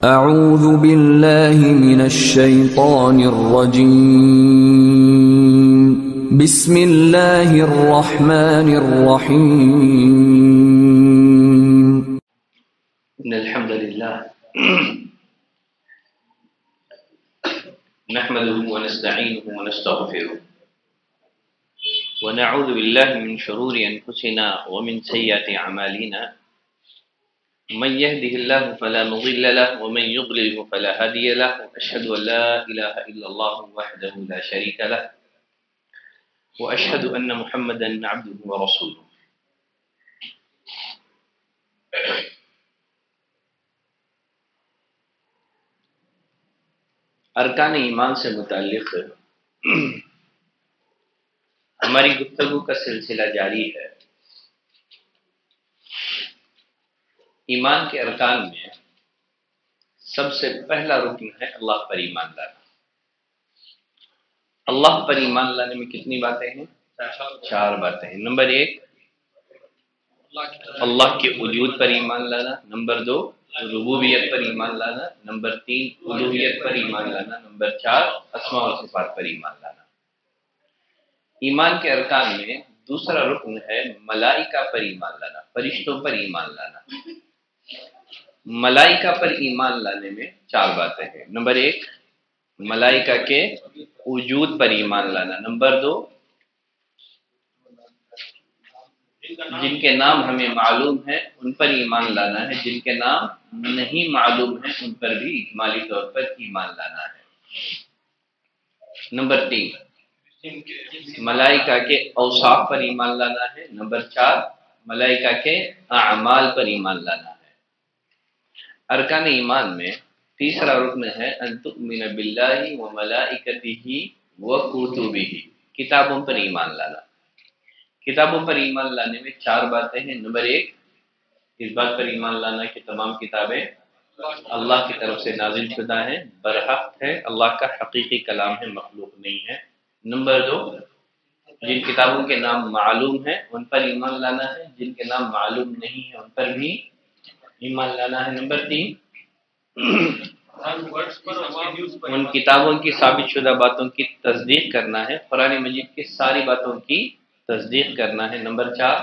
اعوذ باللہ من الشیطان الرجیم بسم اللہ الرحمن الرحیم ان الحمد لله نحمده ونستعينه ونستغفره ونعوذ بالله من شرور انفسنا ومن سيئات اعمالنا من يهده الله فلا مضل له ومن يضلل فلا هادي له واشهد ان لا اله الا الله وحده لا شريك له واشهد ان محمدا عبده ورسوله. ارکان ایمان سے متعلق ہماری گفتگو کا سلسلہ جاری ہے. ایمان کے ارکان میں سب سے پہلا رکن ہے اللہ پر ایمان لانا. اللہ پر ایمان لانے میں کتنی باتیں ہیں؟ 4 باتیں ہیں. نمبر 1 اللہ کے وجود پر ایمان لانا. نمبر 2 ربوبیت پر ایمان لانا. نمبر 3 الوہیت پر ایمان لانا. نمبر 4 اسماء و صفات پر ایمان لانا. ایمان کے ارکان میں دوسرا رکن ہے ملائکہ پر ایمان لانا، فرشتوں پر ایمان لانا. ملائکہ پر ایمان لانے میں 4 باتیں ہیں. نمبر 1 ملائکہ کے وجود پر ایمان لانا. نمبر 2 جن کے نام ہمیں معلوم ہیں ان پر ایمان لانا ہے، جن کے نام نہیں معلوم ہیں ان پر بھی اجمالی طور پر ایمان لانا ہے. نمبر 3 ملائکہ کے اوصاف پر ایمان لانا ہے. نمبر 4 ملائکہ کے اعمال پر ایمان لانا ہے. ارکان ایمان میں تیسرا رکن ہے ان تؤمن باللہ وملائکتہ وکتبہ، کتابوں پر ایمان لانا. کتابوں پر ایمان لانے میں 4 باتیں ہیں. نمبر 1 اس بات پر ایمان لانا کہ تمام کتابیں اللہ کی طرف سے نازل شدہ ہیں، برحق ہے، اللہ کا حقیقی کلام ہے، مخلوق نہیں ہے. نمبر 2 جن کتابوں کے نام معلوم ہیں ان پر ایمان لانا ہے، جن کے نام معلوم نہیں ہیں ان پر بھی ایمان لانا ہے. نمبر 3 ان کتابوں کی ثابت شدہ باتوں کی تصدیق کرنا ہے، قرآن مجید کی ساری باتوں کی تصدیق کرنا ہے. نمبر 4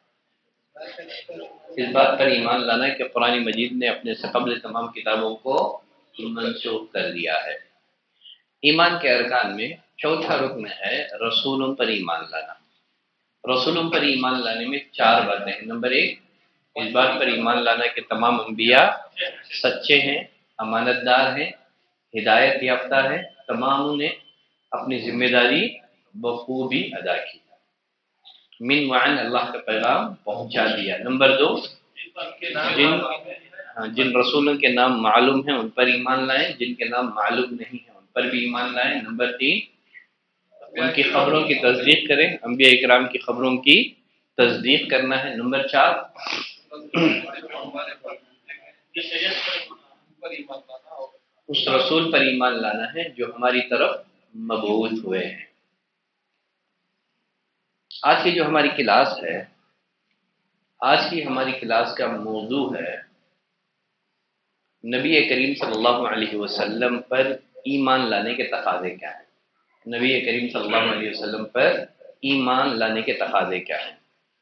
اس بات پر ایمان لانا ہے کہ قرآن مجید نے اپنے سے قبل تمام کتابوں کو منسوخ کر دیا ہے. ایمان کے ارکان میں چوتھا رکن ہے رسولوں پر ایمان لانا. رسولوں پر ایمان لانے میں 4 باتیں ہیں. نمبر 1 اس بات پر ایمان لانا کہ تمام انبیاء سچے ہیں، امانت دار ہیں، ہدایت یافتہ ہیں، تمام نے اپنی ذمہ داری بخوبی ادا کی، من وعن اللہ کا پیغام پہنچا دیا. نمبر 2 جن رسولوں کے نام معلوم ہیں ان پر ایمان لائیں، جن کے نام معلوم نہیں ہیں ان پر بھی ایمان لائیں. نمبر 3 ان کی خبروں کی تصدیق کریں، انبیاء اکرام کی خبروں کی تصدیق کرنا ہے. نمبر 4 اس رسول پر ایمان لانا ہے جو ہماری طرف مبعوث ہوئے ہیں. آج کی جو ہماری کلاس ہے، آج کی ہماری کلاس کا موضوع ہے نبی کریم صلی اللہ علیہ وسلم پر ایمان لانے کے تقاضے کیا ہیں. نبی کریم صلی اللہ علیہ وسلم پر ایمان لانے کے تقاضے کیا ہیں.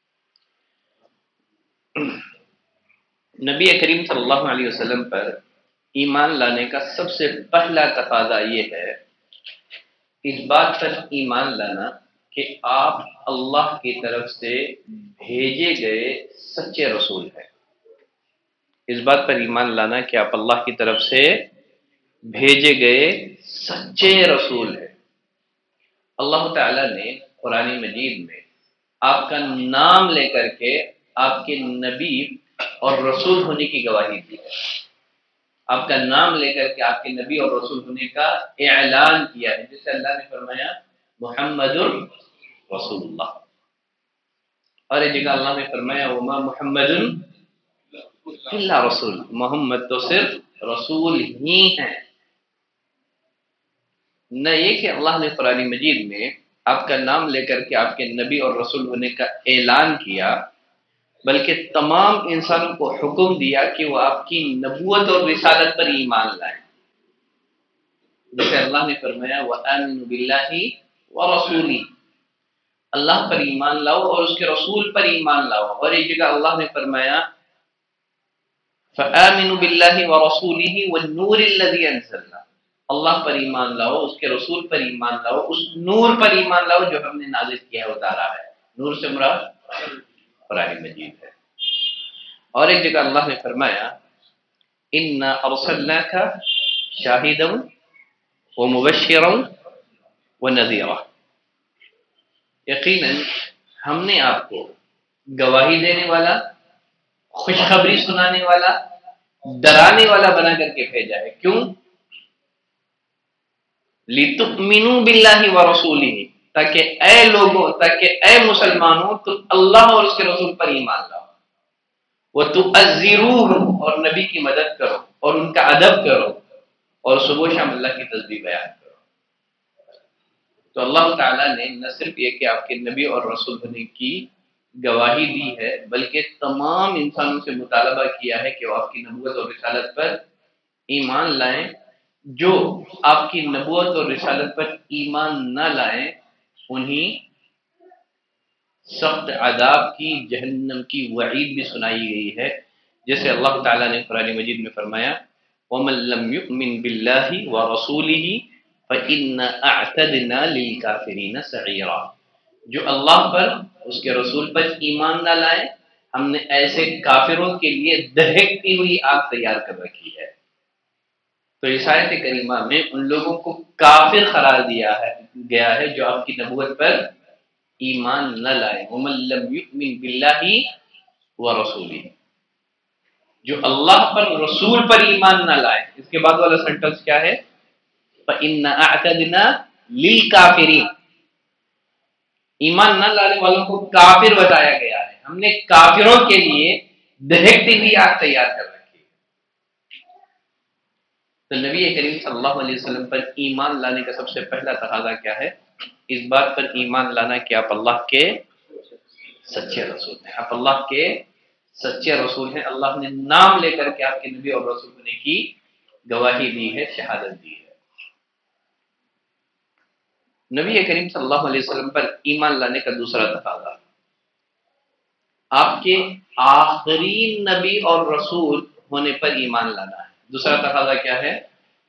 نبی کریم صلی اللہ علیہ وسلم پر ایمان لانے کا سب سے پہلا تقاضا یہ ہے اس بات پر ایمان لانا کہ آپ اللہ کی طرف سے بھیجے گئے سچے رسول ہیں. اس بات پر ایمان لانا کہ آپ اللہ کی طرف سے بھیجے گئے سچے رسول ہیں. اللہ تعالی نے قرآن مجید میں آپ کا نام لے کر کے آپ کے نبی اور رسول ہونے کی گواہی دی ہے. آپ کا نام لے کر کے آپ کے نبی اور رسول ہونے کا اعلان کیا ہے، جسے اللہ نے فرمایا محمد رسول اللہ. اور ایک جگہ اللہ نے فرمایا وما محمد الا رسول، محمد تو صرف رسول ہی ہیں. نہ یہ کہ اللہ نے قرآن مجید میں آپ کا نام لے کر کے آپ کے نبی اور رسول ہونے کا اعلان کیا، بلکہ تمام انسانوں کو حکم دیا کہ وہ آپ کی نبوت اور رسالت پر ایمان لائیں. جیسے اللہ نے فرمایا وَآمِنُوا بِاللَّهِ وَرَسُولِهِ، اللہ پر ایمان لاؤ اور اس کے رسول پر ایمان لاؤ. اور ایک جگہ اللہ نے فرمایا فَآمِنُوا بِاللَّهِ وَرَسُولِهِ وَالنُّورِ الَّذِي أَنزَلْنَا، اللہ پر ایمان لاؤ، اس کے رسول پر ایمان لاؤ، اس نور پر ایمان لاؤ جو ہم نے نازل کیا ہے، اتارا ہے. نور سے مراد قرآن مجید ہے. اور ایک جگہ اللہ نے فرمایا اِنَّا أَرْسَلْنَاكَ شَاهِدًا وَمُبَشِّرًا وَنَذِيرًا، یقیناً ہم نے آپ کو گواہی دینے والا، خوشخبری سنانے والا، ڈرانے والا بنا کر کے بھیجا ہے. کیوں؟ لِتُؤْمِنُوا بِاللَّهِ وَرَسُولِهِ، تاکہ اے لوگوں، تاکہ اے مسلمانوں تم اللہ اور اس کے رسول پر ایمان لاؤ. وَتُعَزِّرُوهُ، اور نبی کی مدد کرو اور ان کا ادب کرو اور صبح و شام اللہ کی تسبیح بیان کرو. تو اللہ تعالیٰ نے نہ صرف یہ کہ آپ کے نبی اور رسول ہونے کی گواہی دی ہے، بلکہ تمام انسانوں سے مطالبہ کیا ہے کہ وہ آپ کی نبوت اور رسالت پر ایمان لائیں. جو آپ کی نبوت اور رسالت پر ایمان نہ لائیں انہیں سخت عذاب کی، جہنم کی وعید بھی سنائی گئی ہے. جیسے اللہ تعالیٰ نے قرآن مجید میں فرمایا وَمَن لَّمْ يُؤْمِن بِاللَّهِ وَرَسُولِهِ فَإِنَّا أَعْتَدْنَا لِلْكَافِرِينَ سَعِيرًا، جو اللہ پر، اس کے رسول پر ایمان نہ لائے، ہم نے ایسے کافروں کے لیے دہکتی ہوئی آگ تیار کر رکھی ہے. تو اس آیت کریمہ میں ان لوگوں کو کافر قرار دیا گیا ہے جو آپ کی نبوت پر ایمان نہ لائے. وَمَن لَّمْ يُؤْمِن بِاللَّهِ وَرَسُولِهِ، جو اللہ پر، رسول پر ایمان نہ لائے. اس کے بعد والا سینٹنس کیا ہے؟ فَإِنَّا أَعْتَدْنَا لِلْكَافِرِينَ، ایمان نہ لانے والوں کو کافر بتایا گیا ہے، ہم نے کافروں کے لیے دہکتی ہوئی آگ تیار کر رکھی ہے. تو نبی کریم صلی اللہ علیہ وسلم پر ایمان لانے کا سب سے پہلا تقاضا کیا ہے؟ اس بات پر ایمان لانا کہ آپ اللہ کے سچے رسول ہیں. آپ اللہ کے سچے رسول ہیں. اللہ نے نام لے کر کے آپ کے نبی اور رسول ہونے کی گواہی دی ہے، شہادت دی ہے. نبی کریم صلی اللہ علیہ وسلم پر ایمان لانے کا دوسرا تقاضا آپ کے آخری نبی اور رسول ہونے پر ایمان لانا ہے. دوسرا تقاضا کیا ہے؟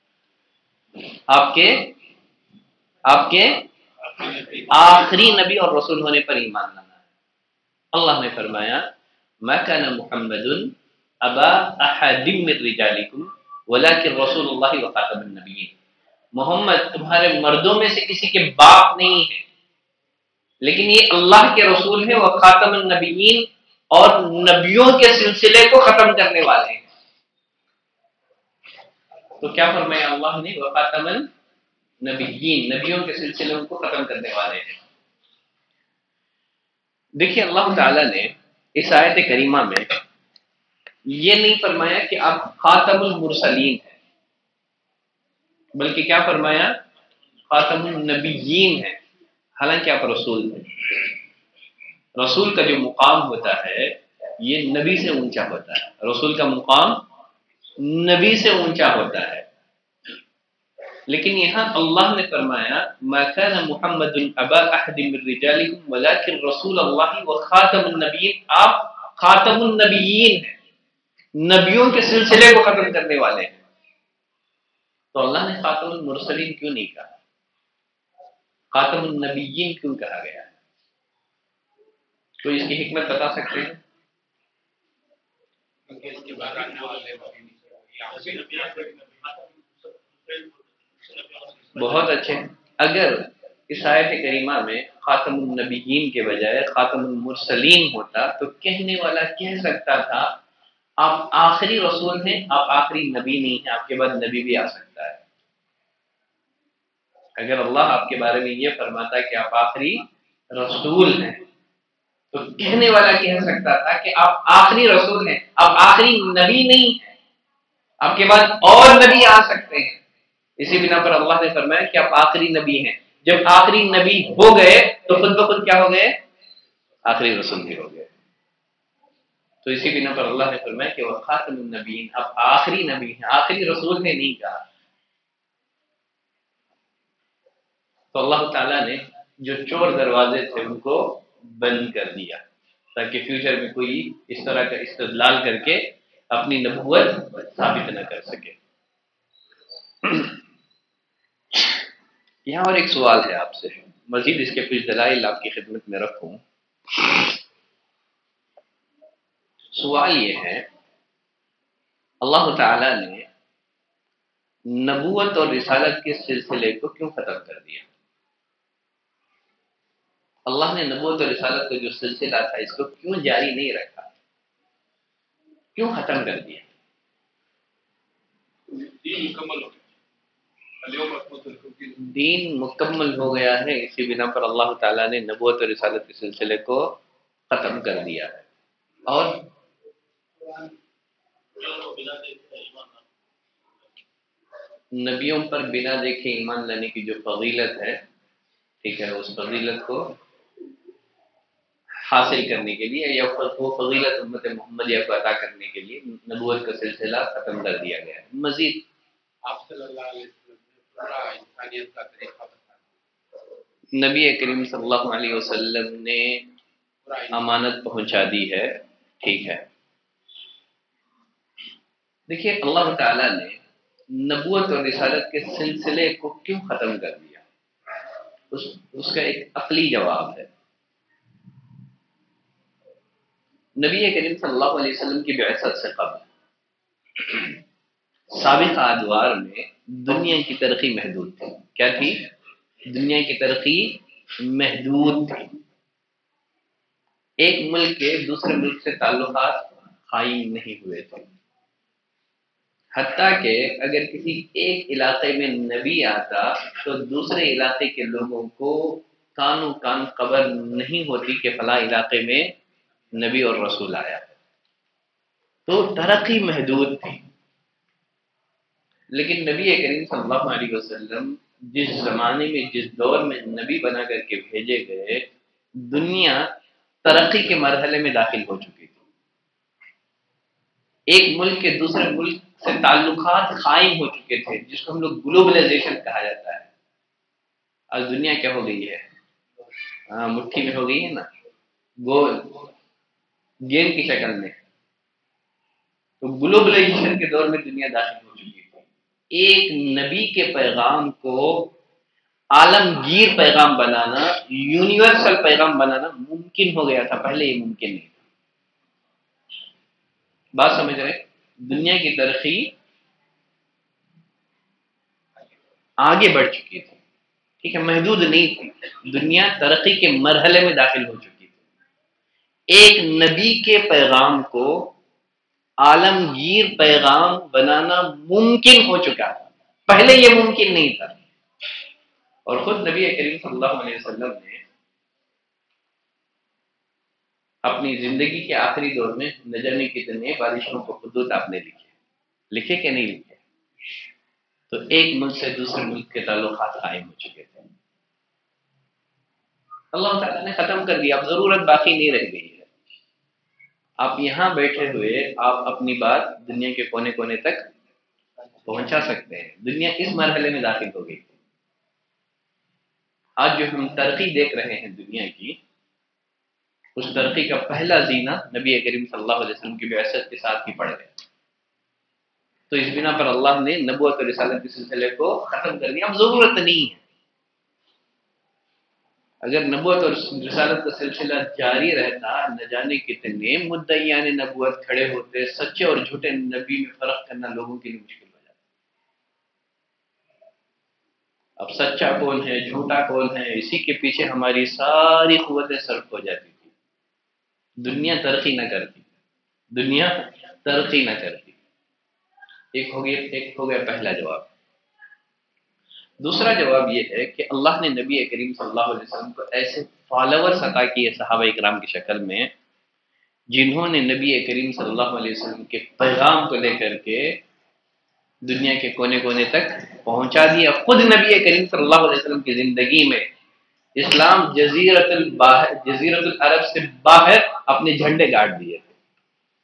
آپ کے آخری نبی اور رسول ہونے پر ایمان لانا ہے. اللہ نے فرمایا ما كان محمد ابا احد من رجالکم ولکن رسول اللہ وخاتم النبیین، محمد تمہارے مردوں میں سے کسی کے باپ نہیں ہے، لیکن یہ اللہ کے رسول ہے، وہ خاتم النبیین، اور نبیوں کے سلسلے کو ختم کرنے والے ہیں. تو کیا فرمایا اللہ نے؟ وہ خاتم النبیین، نبیوں کے سلسلے کو ختم کرنے والے ہیں. دیکھیے اللہ تعالیٰ نے اس آیت کریمہ میں یہ نہیں فرمایا کہ آپ خاتم المرسلین ہیں، بلکہ کیا فرمایا؟ خاتم النبیین ہیں. حالانکہ آپ رسول ہیں. رسول کا جو مقام ہوتا ہے یہ نبی سے اونچا ہوتا ہے. رسول کا مقام نبی سے اونچا ہوتا ہے. لیکن یہاں اللہ نے فرمایا ما كان محمد ابا احد من رجالکم ولکن رسول اللہ وخاتم النبیین، آپ خاتم النبیین ہیں، نبیوں کے سلسلے کو ختم کرنے والے ہیں. تو اللہ نے خاتم المرسلین کیوں نہیں کہا؟ خاتم النبیین کیوں کہا گیا ہے؟ تو اس کی حکمت بتا سکتے ہیں؟ بہت اچھے. اگر اس آیت کریمہ میں خاتم النبیین کے بجائے خاتم المرسلین ہوتا تو کہنے والا کہہ سکتا تھا آپ آخری رسول ہیں، آپ آخری نبی نہیں ہیں، آپ کے بعد نبی بھی آ سکتا ہے. اگر اللہ آپ کے بارے میں یہ فرماتا کہ آپ آخری رسول ہیں تو کہنے والا کہہ سکتا تھا کہ آپ آخری رسول ہیں، آپ آخری نبی نہیں ہیں، آپ کے بعد اور نبی آ سکتے ہیں. اسی بنا پر اللہ نے فرمایا کہ آپ آخری نبی ہیں. جب آخری نبی ہو گئے تو خود بخود کیا ہو گئے؟ آخری رسول بھی ہو گئے. تو اسی بنا پر اللہ نے فرمایا کہ وہ خاتم النبیین، اب آخری نبی ہیں، آخری رسول نے نہیں کہا. تو اللہ تعالیٰ نے جو چور دروازے تھے ان کو بند کر دیا تاکہ فیوچر میں کوئی اس طرح کا استدلال کر کے اپنی نبوت ثابت نہ کر سکے. یہاں اور ایک سوال ہے آپ سے، مزید اس کے کچھ دلائل آپ کی خدمت میں رکھوں. سوال یہ ہے، اللہ تعالیٰ نے نبوت اور رسالت کے سلسلے کو کیوں ختم کر دیا؟ اللہ نے نبوت اور رسالت کا جو سلسلہ تھا اس کو کیوں جاری نہیں رکھا، کیوں ختم کر دیا؟ دین مکمل ہو گیا ہے، اسی بنا پر اللہ تعالیٰ نے نبوت اور رسالت کے سلسلے کو ختم کر دیا ہے. اور نبیوں پر بنا دیکھے ایمان لانے کی جو فضیلت ہے، ٹھیک ہے، اس فضیلت کو حاصل کرنے کے لیے یا وہ فضیلت امت محمدیہ کو عطا کرنے کے لیے نبوت کا سلسلہ ختم کر دیا گیا ہے. مزید آپ صلی اللہ علیہ وسلم نے پورا انسانیت کا طریقہ بتایا، نبی کریم صلی اللہ علیہ وسلم نے امانت پہنچا دی ہے، ٹھیک ہے. دیکھیے اللہ تعالیٰ نے نبوت اور رسالت کے سلسلے کو کیوں ختم کر دیا، اس کا ایک عقلی جواب ہے. نبی کریم صلی اللہ علیہ وسلم کی بعثت سے قبل سابقہ ادوار میں دنیا کی ترقی محدود تھی. کیا تھی؟ دنیا کی ترقی محدود تھی. ایک ملک کے دوسرے ملک سے تعلقات قائم نہیں ہوئے تھے. حتیٰ کہ اگر کسی ایک علاقے میں نبی آتا تو دوسرے علاقے کے لوگوں کو کانوں کان خبر نہیں ہوتی کہ فلاں علاقے میں نبی اور رسول آیا. تو ترقی محدود تھی. لیکن نبی کریم صلی اللہ علیہ وسلم جس زمانے میں جس دور میں نبی بنا کر کے بھیجے گئے، دنیا ترقی کے مرحلے میں داخل ہو چکی تھی. ایک ملک کے دوسرے ملک سے تعلقات قائم ہو چکے تھے، جس کو ہم لوگ گلوبلائزیشن کہا جاتا ہے. آج دنیا کیا ہو گئی ہے؟ مٹھی میں ہو گئی ہے نا، گول گیند کی شکل میں. تو گلوبلائزیشن کے دور میں دنیا داخل ہو چکی تھی. ایک نبی کے پیغام کو عالمگیر پیغام بنانا، یونیورسل پیغام بنانا ممکن ہو گیا تھا، پہلے یہ ممکن نہیں تھا. بات سمجھ رہے؟ دنیا کی ترقی آگے بڑھ چکی تھی، ٹھیک ہے، محدود نہیں تھی. دنیا ترقی کے مرحلے میں داخل ہو چکی تھی. ایک نبی کے پیغام کو عالمگیر پیغام بنانا ممکن ہو چکا تھا، پہلے یہ ممکن نہیں تھا. اور خود نبی کریم صلی اللہ علیہ وسلم نے اپنی زندگی کے آخری دور میں نہ جانے کتنے بارشوں کو خطوط آپ نے لکھے کہ نہیں لکھے. تو ایک ملک سے دوسرے ملک کے تعلقات قائم ہو چکے تھے. اللہ تعالیٰ نے ختم کر دیا، اب ضرورت باقی نہیں رہ گئی ہے. آپ یہاں بیٹھے ہوئے آپ اپنی بات دنیا کے کونے کونے تک پہنچا سکتے ہیں. دنیا اس مرحلے میں داخل ہو گئی. آج جو ہم ترقی دیکھ رہے ہیں دنیا کی، اس ترقی کا پہلا زینہ نبی کریم صلی اللہ علیہ وسلم کی بعثت کے ساتھ ہی پڑ گیا. تو اس بنا پر اللہ نے نبوت اور رسالت کے سلسلے کو ختم کر دیا. اب ضرورت نہیں ہے. اگر نبوت اور رسالت کا سلسلہ جاری رہتا، نہ جانے کتنے مدعیان نبوت کھڑے ہوتے، سچے اور جھوٹے نبی میں فرق کرنا لوگوں کے لیے مشکل ہو جاتا. اب سچا کون ہے، جھوٹا کون ہے، اسی کے پیچھے ہماری ساری قوتیں صرف ہو جاتی تھی. دنیا ترقی نہ کرتی، دنیا ترقی نہ کرتی. ایک ہو گیا پہلا جواب. دوسرا جواب یہ ہے کہ اللہ نے نبی کریم صلی اللہ علیہ وسلم کو ایسے فالوورز عطا کیے صحابہ اکرام کی شکل میں، جنہوں نے نبی کریم صلی اللہ علیہ وسلم کے پیغام کو لے کر کے دنیا کے کونے کونے تک پہنچا دیا. خود نبی کریم صلی اللہ علیہ وسلم کی زندگی میں اسلام جزیرت العرب سے باہر اپنے جھنڈے گاڑ دیے تھے.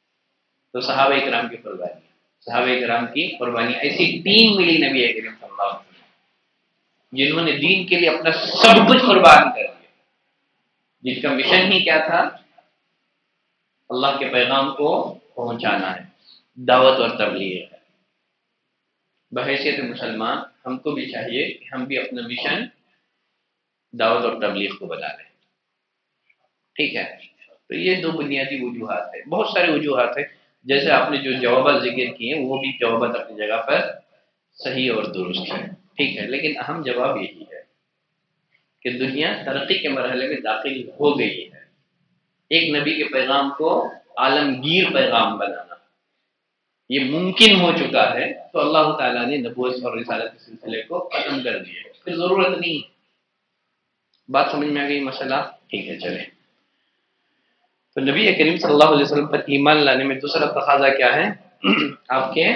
تو صحابہ کرام کی قربانی، صحابہ کرام کی قربانی ایسی ٹیم ملی نبی کریم صلی اللہ علیہ وسلم جنہوں نے دین کے لیے اپنا سب کچھ قربان کر دیا، جن کا مشن ہی کیا تھا؟ اللہ کے پیغام کو پہنچانا ہے، دعوت اور تبلیغ ہے۔ بحیثیت مسلمان ہم کو بھی چاہیے کہ ہم بھی اپنا مشن دعوت اور تبلیغ کو بنا لیں، ٹھیک ہے؟ تو یہ دو بنیادی وجوہات ہیں، بہت سارے وجوہات ہیں، جیسے آپ نے جو جوابات ذکر کیے وہ بھی جوابات اپنی جگہ پر صحیح اور درست ہیں، ٹھیک ہے، لیکن اہم جواب یہی ہے کہ دنیا ترقی کے مرحلے میں داخل ہو گئی ہے۔ ایک نبی کے پیغام کو عالمگیر پیغام بنانا یہ ممکن ہو چکا ہے، تو اللہ تعالیٰ نے نبوت اور رسالت کے سلسلے کو ختم کر دیا، پھر ضرورت نہیں۔ بات سمجھ میں آ گئی مسئلہ؟ ٹھیک ہے، چلیں۔ تو نبی کریم صلی اللہ علیہ وسلم پر ایمان لانے میں دوسرا تقاضا کیا ہے؟ آپ کے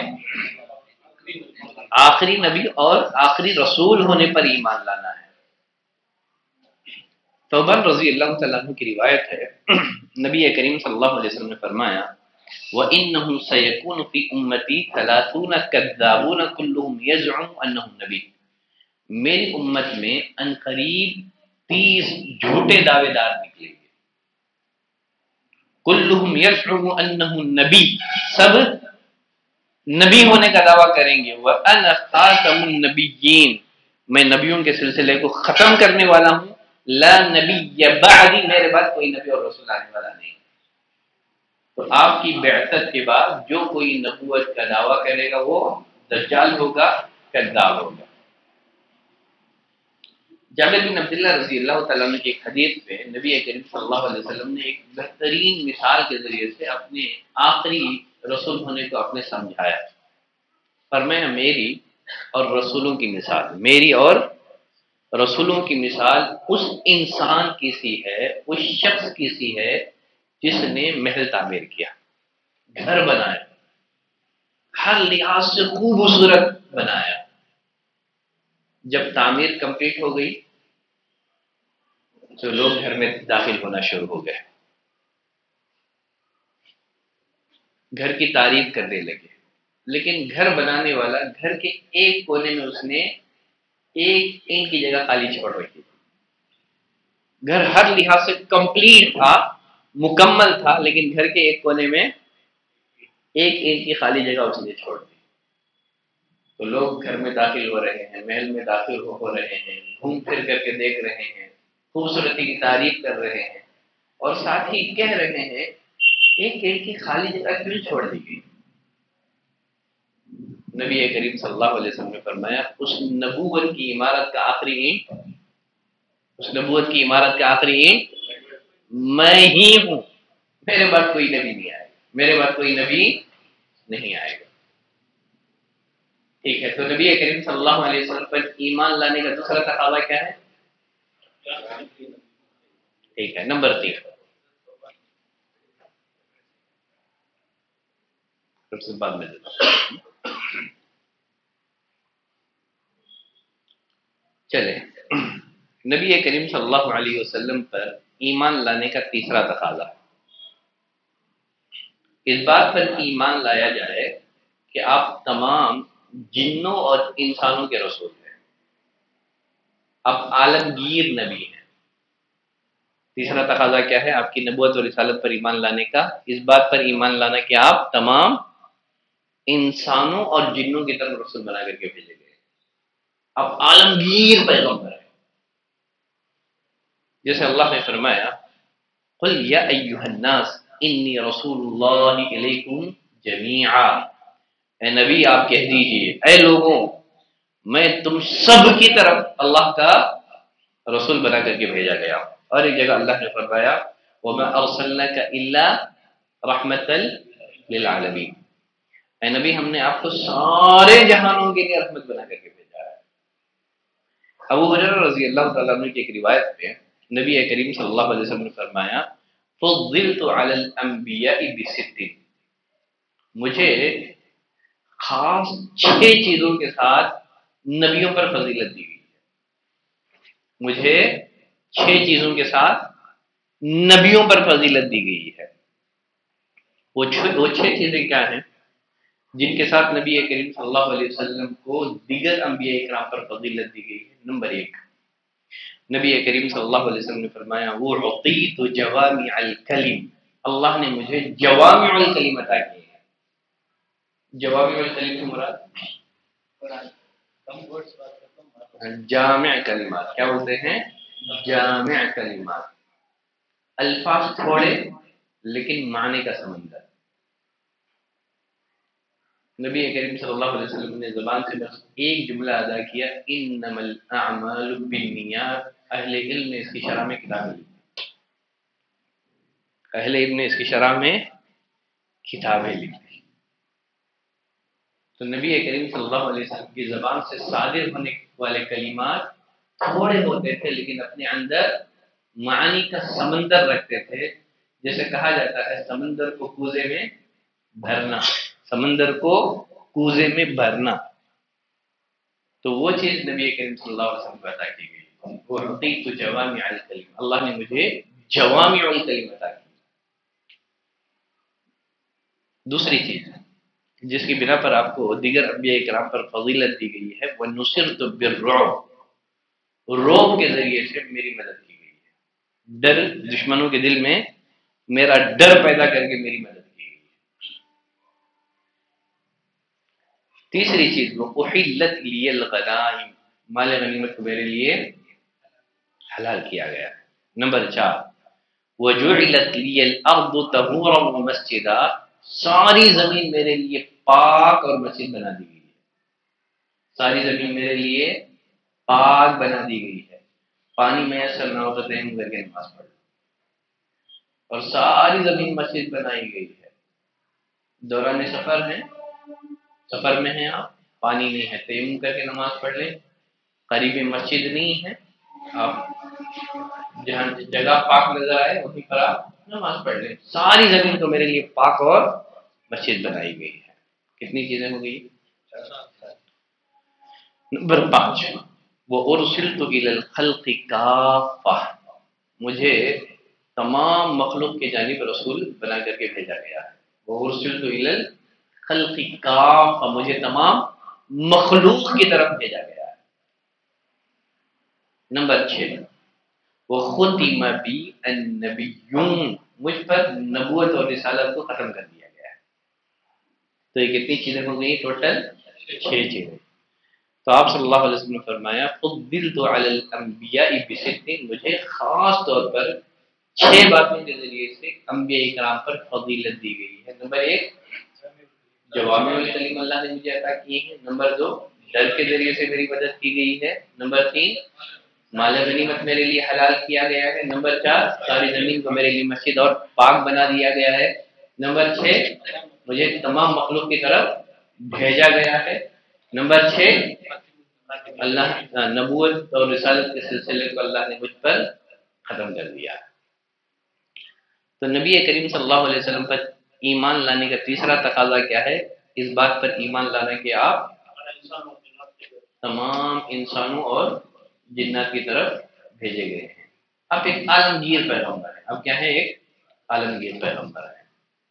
آخری نبی اور آخری رسول ہونے پر ایمان لانا ہے۔ توبان رضی اللہ تعالیٰ عنہ کی روایت ہے، نبی کریم صلی اللہ علیہ وسلم نے فرمایا وَإِنَّهُ سَيَكُونُ فِي أُمَّتِي 30 كَذَّابُونَ كُلُّهُمْ يَزْعُمُ أَنَّهُ نَبِيٌّ، میری امت میں ان قریب 30 جھوٹے دعوے دار نکلیں گے، کلہم یزعم انہ النبی، سب نبی ہونے کا دعویٰ کریں گے، وَأَنَا خَاتَمُ النَّبِيِّينَ، میں نبیوں کے سلسلے کو ختم کرنے والا ہوں، لا نبی بعدی، میرے بعد کوئی نبی اور رسول آنے والا نہیں۔ تو آپ کی بعثت کے بعد جو کوئی نبوت کا دعویٰ کرے گا وہ دجال ہوگا، کذاب ہوگا۔ جابر بن عبداللہ رضی اللہ تعالیٰ عنہ کی ایک حدیث پہ نبی کریم صلی اللہ علیہ وسلم نے ایک بہترین مثال کے ذریعے سے اپنے آخری رسول ہونے کو اپنے سمجھایا۔ فرمایا میری اور رسولوں کی مثال، میری اور رسولوں کی مثال اس انسان کی سی ہے، اس شخص کی سی ہے جس نے محل تعمیر کیا، گھر بنایا، ہر لحاظ سے خوبصورت بنایا۔ جب تعمیر کمپلیٹ ہو گئی تو لوگ گھر میں داخل ہونا شروع ہو گئے، گھر کی تعریف کرنے لگے، لیکن گھر بنانے والا گھر کے ایک کونے میں اس نے ایک اینٹ کی جگہ خالی چھوڑ رکھی تھی۔ گھر ہر لحاظ سے کمپلیٹ تھا، مکمل تھا، لیکن گھر کے ایک کونے میں ایک اینٹ کی خالی جگہ اس نے چھوڑ دی۔ تو لوگ گھر میں داخل ہو رہے ہیں، محل میں داخل ہو رہے ہیں، گھوم پھر کر کے دیکھ رہے ہیں، خوبصورتی کی تعریف کر رہے ہیں، اور ساتھ ہی کہہ رہے ہیں ایک اینٹ کی خالی جگہ کیوں چھوڑ دی گئی؟ نبی کریم صلی اللہ علیہ وسلم نے فرمایا اس نبوت کی عمارت کا آخری اینٹ، اس نبوت کی عمارت کا آخری اینٹ میں ہی ہوں، میرے بعد کوئی نبی نہیں آئے گا، میرے بعد کوئی نبی نہیں آئے گا، ٹھیک ہے؟ تو نبی کریم صلی اللہ علیہ وسلم پر ایمان لانے کا دوسرا تقاضا کیا ہے؟ ٹھیک ہے، نمبر 3، سب سے بعد میں چلے نبی کریم صلی اللہ علیہ وسلم پر ایمان لانے کا تیسرا تقاضا اس بات پر ایمان لایا جائے کہ آپ تمام جنوں اور انسانوں کے رسول ہیں، آپ عالمگیر نبی ہیں۔ تیسرا تقاضا کیا ہے آپ کی نبوت اور رسالت پر ایمان لانے کا؟ اس بات پر ایمان لانا کہ آپ تمام انسانوں اور جنوں کی طرف رسول بنا کر کے بھیجے گئے، آپ عالمگیر پیغمبر ہیں۔ جیسے اللہ نے فرمایا قل یا ایھا الناس انی رسول اللہ الیکم جمیعا، اے نبی آپ کہہ دیجئے اے لوگوں میں تم سب کی طرف اللہ کا رسول بنا کر کے بھیجا گیا۔ اور ایک جگہ اللہ نے فرمایا وما ارسلناک الا رحمتا للعالمین، اے نبی ہم نے آپ کو سارے جہانوں کے لیے رحمت بنا کر کے بھیجا ہے۔ ابو ہریرہ رضی اللہ تعالیٰ عنہ کی ایک روایت میں نبی کریم صلی اللہ علیہ وسلم نے فرمایا فضلت علی الانبیاء بست، مجھے خاص 6 چیزوں کے ساتھ نبیوں پر فضیلت دی گئی ہے، مجھے 6 چیزوں کے ساتھ نبیوں پر فضیلت دی گئی ہے۔ وہ 6 چیزیں کیا ہیں جن کے ساتھ نبی کریم صلی اللہ علیہ وسلم کو دیگر انبیاء کرام پر فضیلت دی گئی ہے؟ نمبر 1، نبی کریم صلی اللہ علیہ وسلم نے فرمایا وہ اعطیت جوامع الکلم، اللہ نے مجھے جوامع الکلم عطا کی ہے۔ جوامع الکلم سے مراد جامع کلمات، کیا بولتے ہیں؟ جامع کلمات، الفاظ تھوڑے لیکن معنی کا سمندر۔ نبی کریم صلی اللہ علیہ وسلم نے زبان سے بس ایک جملہ ادا کیا، انما الاعمال بالنیات، اہل علم نے اس کی شرح میں کتابیں لکھی، اہل علم نے اس کی شرح میں کتابیں لکھی۔ تو نبی کریم صلی اللہ علیہ وسلم کی زبان سے صادر ہونے والے کلمات تھوڑے ہوتے تھے لیکن اپنے اندر معنی کا سمندر رکھتے تھے۔ جیسے کہا جاتا ہے سمندر کو کوزے میں بھرنا، سمندر کو کوزے میں بھرنا، تو وہ چیز نبی کریم صلی اللہ علیہ وسلم کو عطا کی گئی۔ وہ اعطیت جوامع الکلم، اللہ نے مجھے جوامع الکلم عطا کی۔ دوسری چیز جس کی بنا پر آپ کو دیگر انبیاء کرام پر فضیلت دی گئی ہے، وَنُصِرْتُ بِالرُّعْبِ، رعب کے ذریعے سے میری مدد کی گئی ہے۔ ڈر، دشمنوں کے دل میں میرا ڈر پیدا کر کے میری مدد کی گئی ہے۔ تیسری چیز وَأُحِلَّتْ لِيَ الْغَنَائِمُ، مال غنیمت کو میرے لیے حلال کیا گیا ہے۔ نمبر 4 وَجُعِلَتْ لِيَ الْأَرْضُ طَهُورًا وَمَسْجِدًا، ساری زمین میرے لیے پاک اور مسجد بنا دی گئی ہے۔ ساری زمین میرے لیے پاک بنا دی گئی ہے، پانی میسر نہ ہو تو تیمم کر کے نماز پڑھ لو، اور ساری زمین مسجد بنائی گئی ہے۔ دوران سفر ہے، سفر میں ہیں آپ، پانی نہیں ہے، تیمم کر کے نماز پڑھ لیں۔ قریب مسجد نہیں ہے، آپ جہاں جگہ پاک نظر آئے وہیں پر آپ نماز پڑھ لیں۔ ساری زمین تو میرے لیے پاک اور مسجد بنائی گئی ہے۔ کتنی چیزیں ہو گئی؟ نمبر 5 وَأُرْسِلْتُ إِلَى الْخَلْقِ كَافَّةً، مجھے تمام مخلوق کے جانب رسول بنا کر کے بھیجا گیا ہے۔ وَأُرْسِلْتُ إِلَى الْخَلْقِ كَافَّةً، مجھے تمام مخلوق کی طرف بھیجا گیا ہے۔ نمبر 6 وَخُتِمَ بِي النَّبِيُّونَ، مجھ پر نبوت اور رسالت کو ختم کر دیا گیا ہے۔ تو یہ کتنی چیزیں ہو گئی؟ ٹوٹل 6 چیزیں۔ تو آپ صلی اللہ علیہ وسلم نے فرمایا فضلت علی الانبیاء بست، مجھے خاص طور پر 6 باتوں کے ذریعے سے انبیاء کرام پر فضیلت دی گئی ہے۔ نمبر 1 جوامع الکلم اللہ نے مجھے عطا کی ہے۔ نمبر 2 ڈر کے ذریعے سے میری مدد کی گئی ہے۔ نمبر 3 مال غنیمت میرے لیے حلال کیا گیا ہے۔ نمبر 4 ساری زمین کو میرے لیے مسجد اور پاک بنا دیا گیا ہے۔ نمبر 6 مجھے تمام مخلوق کی طرف بھیجا گیا ہے۔ نمبر 6 اللہ نبوت اور رسالت کے سلسلے کو اللہ نے مجھ پر ختم کر دیا۔ تو نبی کریم صلی اللہ علیہ وسلم پر ایمان لانے کا تیسرا تقاضا کیا ہے؟ اس بات پر ایمان لانا کہ آپ تمام انسانوں اور جنات کی طرف بھیجے گئے ہیں۔ آپ ایک عالمگیر پیغمبر ہیں۔ اب کیا ہے؟ ایک عالمگیر پیغمبر ہے۔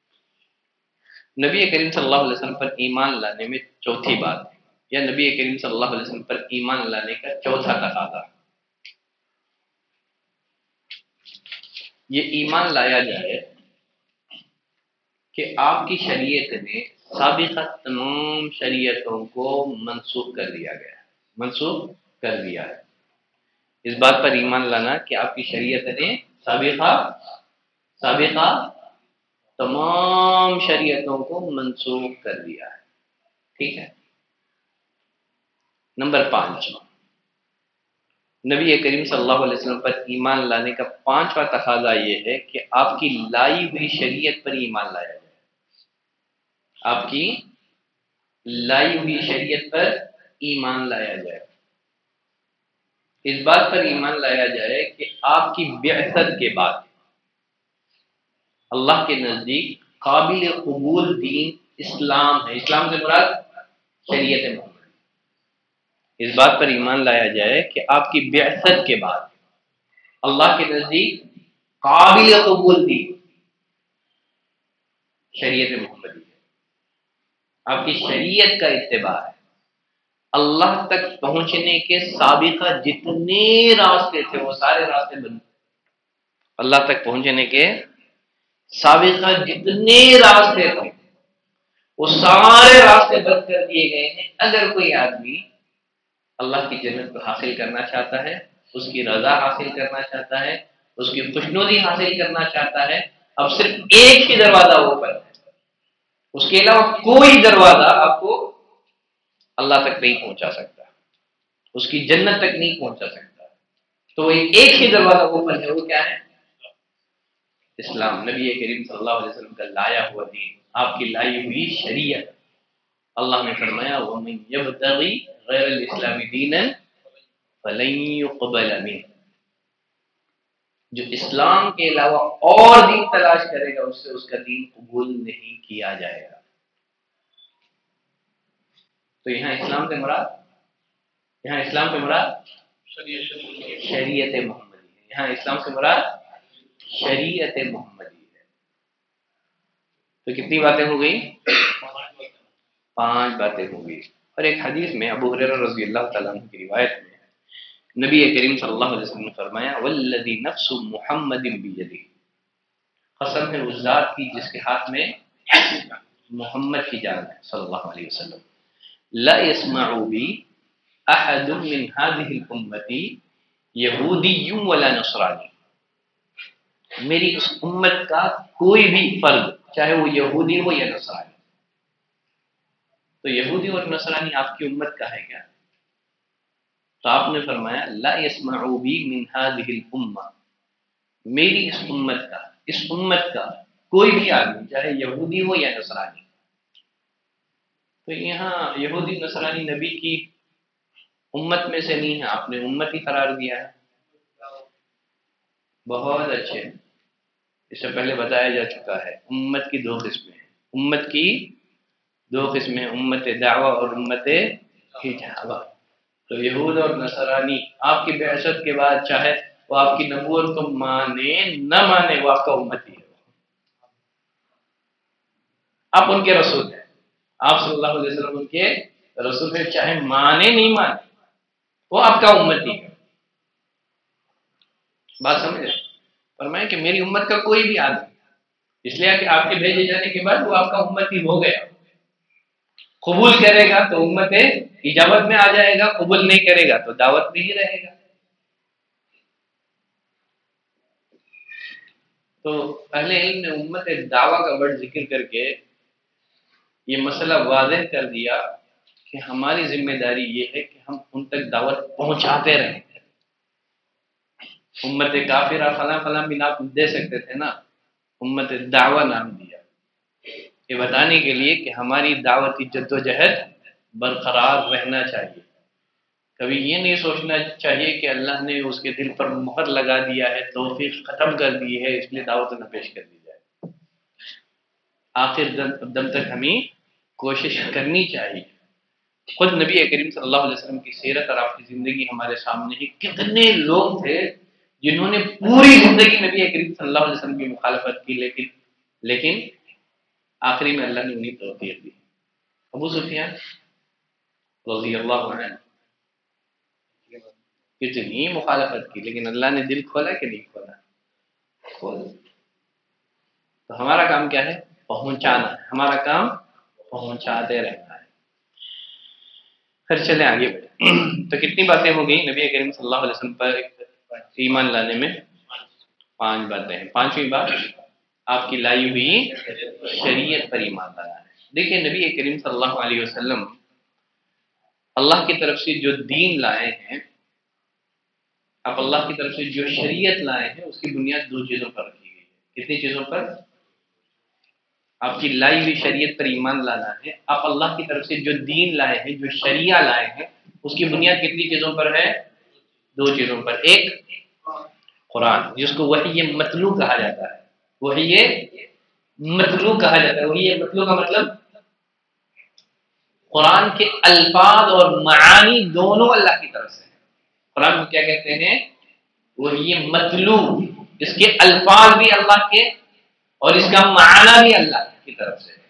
نبی کریم صلی اللہ علیہ وسلم پر ایمان لانے میں چوتھی بات ہے، یا نبی کریم صلی اللہ علیہ وسلم پر ایمان لانے کا چوتھا تقاضا، یہ ایمان لایا جائے کہ آپ کی شریعت نے سابقہ تمام شریعتوں کو منسوخ کر دیا گیا ہے، منسوخ کر دیا ہے۔ اس بات پر ایمان لانا کہ آپ کی شریعت نے سابقہ تمام شریعتوں کو منسوخ کر دیا ہے، ٹھیک ہے۔ نمبر 5 نبی کریم صلی اللہ علیہ وسلم پر ایمان لانے کا 5واں تقاضا یہ ہے کہ آپ کی لائی ہوئی شریعت پر ایمان لایا جائے، آپ کی لائی ہوئی شریعت پر ایمان لایا جائے۔ اس بات پر ایمان لایا جائے کہ آپ کی بعثت کے بعد اللہ کے نزدیک قابل قبول دین اسلام ہے۔ اسلام سے مراد شریعت محمد۔ اس بات پر ایمان لایا جائے کہ آپ کی بعثت کے بعد اللہ کے نزدیک قابل قبول دین شریعت محمدی ہے، آپ کی شریعت کا اتباع ہے۔ اللہ تک پہنچنے کے سابقہ جتنے راستے تھے وہ سارے راستے بند، اللہ تک پہنچنے کے سابقہ جتنے راستے تھے وہ سارے راستے بند کر دیے گئے ہیں۔ اگر کوئی آدمی اللہ کی جنت کو حاصل کرنا چاہتا ہے، اس کی رضا حاصل کرنا چاہتا ہے، اس کی خوشنودی حاصل کرنا چاہتا ہے، اب صرف ایک ہی دروازہ اوپن ہے، اس کے علاوہ کوئی دروازہ آپ کو اللہ تک نہیں پہنچا سکتا، اس کی جنت تک نہیں پہنچا سکتا۔ تو ایک ہی دروازہ اوپن ہے، وہ کیا ہے؟ اسلام، نبی کریم صلی اللہ علیہ وسلم کا لایا ہوا دین، آپ کی لائی ہوئی شریعت۔ اللہ نے فرمایا وَمَن يَبْتَغِي غَيْرَ الْإِسْلَامِ دِينًا فَلَن يُقْبَلَ مِنْهُ، جو اسلام کے علاوہ اور دین تلاش کرے گا اس سے اس کا دین قبول نہیں کیا جائے گا۔ تو یہاں اسلام سے مراد، یہاں اسلام سے مراد شریعت محمدی ہے، یہاں اسلام سے مراد شریعت محمدی ہے۔ تو کتنی باتیں ہو گئی؟ 5 باتیں ہو گئی۔ اور ایک حدیث میں ابو ہریرہ رضی اللہ تعالیٰ عنہ کی روایت میں نبی کریم صلی اللہ علیہ وسلم نے فرمایا والذی نفس محمد بیدہ، قسم ہے اس ذات کی جس کے ہاتھ میں محمد کی جان ہے صلی اللہ علیہ وسلم، لا يسمع بی احد من هذه الامة یہودی ولا نصرانی، میری اس امت کا کوئی بھی فرد چاہے وہ یہودی ہو یا نصرانی۔ تو یہودی اور نصرانی آپ کی امت کا ہے کیا؟ تو آپ نے فرمایا لا يسمع بی من هذه الامة، میری اس امت کا کوئی بھی آدمی چاہے یہودی ہو یا نصرانی۔ تو یہاں یہودی نصرانی نبی کی امت میں سے نہیں ہے، آپ نے امت ہی قرار دیا ہے۔ بہت اچھے، اس سے پہلے بتایا جا چکا ہے امت کی 2 قسمیں ہیں، امت کی 2 قسمیں، امت دعویٰ اور امت اجابہ۔ تو یہود اور نصرانی آپ کی بعثت کے بعد چاہے وہ آپ کی نبوت کو مانے نہ مانے وہ آپ کا امتی ہے، آپ ان کے رسول ہیں، آپ صلی اللہ علیہ وسلم ان کے رسول ہیں، چاہے مانے نہیں مانے وہ آپ کا امتی ہے۔ بات سمجھے؟ فرمایا کہ میری امت کا کوئی بھی آدمی، اس لیے کہ آپ کے بھیجے جانے کے بعد وہ آپ کا امتی ہو گیا، قبول کرے گا تو امت اجابت میں آ جائے گا، قبول نہیں کرے گا تو دعوت میں ہی رہے گا۔ تو اہل علم نے امت دعویٰ کا ورڈ ذکر کر کے یہ مسئلہ واضح کر دیا کہ ہماری ذمہ داری یہ ہے کہ ہم ان تک دعوت پہنچاتے رہیں۔ امت کافرہ فلاں فلاں بھی نام دے سکتے تھے نا، امت دعویٰ نام دیا، یہ بتانے کے لیے کہ ہماری دعوتی جدوجہد برقرار رہنا چاہیے۔ کبھی یہ نہیں سوچنا چاہیے کہ اللہ نے اس کے دل پر مہر لگا دیا ہے، توفیق ختم کر دی ہے، اس لیے دعوت نہ پیش کر دی جائے۔ آخر دم تک ہمیں کوشش کرنی چاہیے۔ خود نبی کریم صلی اللہ علیہ وسلم کی سیرت اور آپ کی زندگی ہمارے سامنے ہی، کتنے لوگ تھے جنہوں نے پوری زندگی نبی کریم صلی اللہ علیہ وسلم کی مخالفت کی، لیکن آخری میں اللہ نے انہیں توفیق دی۔ ابو سفیان رضی اللہ عنہ کتنی مخالفت کی، لیکن اللہ نے دل کھولا کہ نہیں کھولا؟ کھولا۔ تو ہمارا کام کیا ہے؟ پہنچانا ہے، ہمارا کام پہنچاتے رہنا ہے۔ پھر چلیں آگے بڑھیں۔ تو کتنی باتیں ہو گئی نبی کریم صلی اللہ علیہ وسلم پر ایمان لانے میں؟ 5 باتیں ہیں۔ 5ویں بات آپ کی لائی ہوئی شریعت پر ایمان لانا ہے۔ دیکھیں نبی کریم صلی اللہ علیہ وسلم اللہ کی طرف سے جو دین لائے ہیں، آپ اللہ کی طرف سے جو شریعت لائے ہیں، اس کی بنیاد 2 چیزوں پر رکھی گئی ہے۔ کتنی چیزوں پر؟ آپ کی لائی ہوئی شریعت پر ایمان لانا ہے۔ آپ اللہ کی طرف سے جو دین لائے ہیں، جو شریعہ لائے ہیں، اس کی بنیاد کتنی چیزوں پر ہے؟ 2 چیزوں پر۔ ایک قرآن، جس کو وحی متلو کہا جاتا ہے، وحی متلو کہا جاتا ہے۔ وحی متلو کا مطلب قرآن کے الفاظ اور معانی دونوں اللہ کی طرف سے ہیں۔ قرآن کو کیا کہتے ہیں؟ وحی متلو، اس کے الفاظ بھی اللہ کے اور اس کا معنی بھی اللہ کی طرف سے ہے۔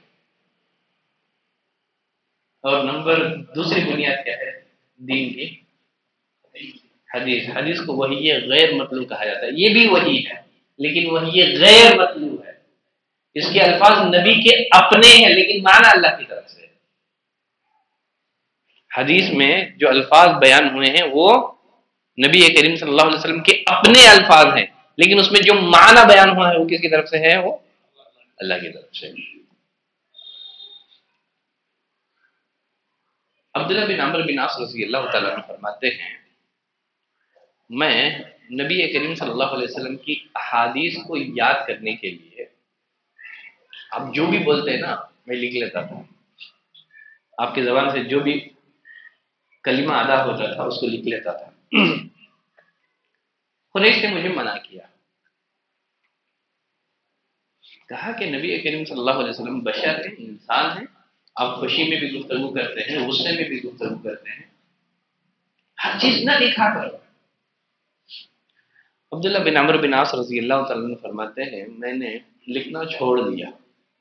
اور نمبر دوسری بنیاد کیا ہے دین کی؟ حدیث۔ حدیث کو وحی غیر مطلوب کہا جاتا ہے، یہ بھی وحی ہے لیکن وحی غیر مطلوب ہے، اس کے الفاظ نبی کے اپنے ہیں لیکن معنی اللہ کی طرف سے ہے۔ حدیث میں جو الفاظ بیان ہوئے ہیں وہ نبی کریم صلی اللہ علیہ وسلم کے اپنے الفاظ ہیں، لیکن اس میں جو معنی بیان ہوا ہے وہ کس کی طرف سے ہے؟ وہ اللہ کی طرف سے۔ عبداللہ بن عمرو بن عاص رضی اللہ تعالیٰ عنہ فرماتے ہیں میں نبی کریم صلی اللہ علیہ وسلم کی احادیث کو یاد کرنے کے لیے آپ جو بھی بولتے ہیں نا میں لکھ لیتا تھا، آپ کی زبان سے جو بھی کلمہ ادا ہوتا تھا اس کو لکھ لیتا تھا۔ قریش نے مجھے منع کیا، کہا کہ نبی کریم صلی اللہ علیہ وسلم بشر ہیں، انسان ہیں، آپ خوشی میں بھی گفتگو کرتے ہیں، غصے میں بھی گفتگو کرتے ہیں، ہر چیز نہ لکھا کرو۔ عبداللہ بن عمرو بن عاص رضی اللہ تعالیٰ عنہ فرماتے ہیں میں نے لکھنا چھوڑ دیا۔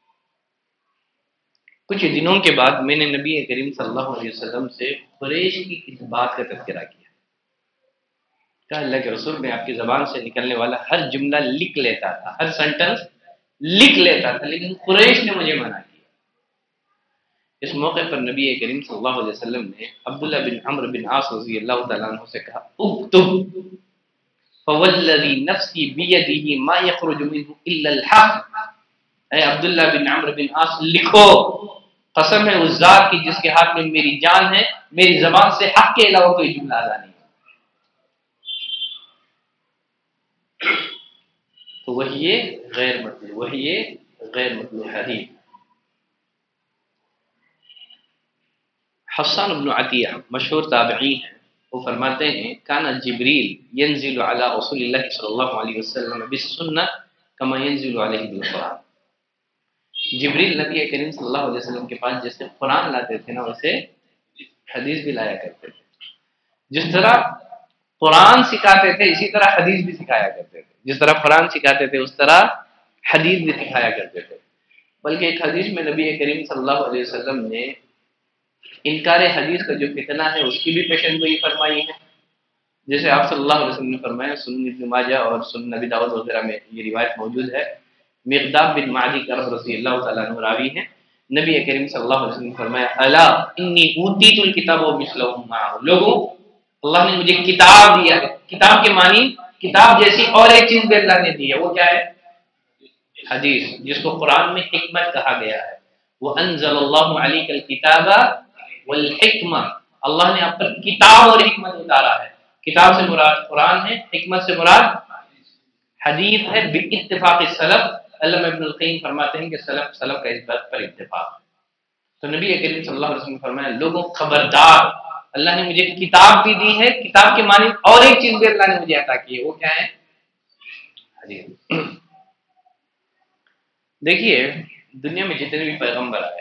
کچھ دنوں کے بعد میں نے نبی کریم صلی اللہ علیہ وسلم سے قریش کی اس بات کا تذکرہ کیا، کہا اللہ کے رسول میں آپ کی زبان سے نکلنے والا ہر جملہ لکھ لیتا تھا، ہر سینٹنس لکھ لیتا تھا، لیکن قریش نے مجھے منع کیا۔ اس موقع پر نبی کریم صلی اللہ علیہ وسلم نے عبداللہ بن عمرو بن عاص رضی اللہ تعالیٰ عنہ سے کہا اکتب فوالذی نفسی بیدہ ما یخرج منہ الا الحق، اے عبداللہ بن عمرو بن عاص لکھو، قسم ہے اس ذات کی جس کے ہاتھ میں میری جان ہے، میری زبان سے حق کے علاوہ کوئی جملہ ادا نہیں۔ تو وہی غیر مطلوب، وہی غیر مطلوب حدیث۔ حسان بن عطیہ مشہور تابعی ہیں، وہ فرماتے ہیں کانا جبریل ینزل علی رسول اللہ صلی اللہ علیہ وسلم بالسنہ کما ینزل علیہ بالقرآن۔ جبریل نبی کریم صلی اللہ علیہ وسلم کے پاس جیسے قرآن لاتے تھے نا ویسے حدیث بھی لایا کرتے تھے، جس طرح قرآن سکھاتے تھے اسی طرح حدیث بھی سکھایا کرتے تھے، جس طرح قرآن سکھاتے تھے اس طرح حدیث بھی سکھایا کرتے تھے۔ بلکہ ایک حدیث میں نبی کریم صلی اللہ علیہ وسلم نے انکار حدیث کا جو فتنہ ہے اس کی بھی پیشن گوئی فرمائی ہے، جیسے آپ صلی اللہ علیہ وسلم نے فرمایا، سنن ابن ماجہ اور سنن نبی داؤد وغیرہ میں یہ روایت موجود ہے، مقدام بن معدی کرب رضی اللہ تعالیٰ عنہ راوی ہیں، نبی کریم صلی اللہ علیہ وسلم نے فرمایا الا انی اوتیت الکتاب ومثلہ معہ، لوگوں اللہ نے مجھے کتاب دیا ہے، کتاب کے معنی کتاب جیسی اور ایک چیز بھی اللہ نے دی ہے، وہ کیا ہے؟ حدیث، جس کو قرآن میں حکمت کہا گیا ہے۔ وَأَنزَلَ اللَّهُ عَلَيْكَ الْكِتَابَ والحکمہ، اللہ نے آپ پر کتاب اور حکمت اتارا ہے۔ کتاب سے مراد قرآن ہے، حکمت سے مراد حدیث ہے، باتفاق السلف۔ علامہ ابن القیم فرماتے ہیں کہ سلف کا اس بات پر اتفاق ہے۔ تو نبی کریم صلی اللہ علیہ وسلم نے فرمایا لوگوں خبردار، اللہ نے مجھے کتاب بھی دی ہے، کتاب کے معنی اور ایک چیز بھی اللہ نے مجھے عطا کی ہے، وہ کیا ہے؟ حدیث۔ دیکھیے دنیا میں جتنے بھی پیغمبر آئے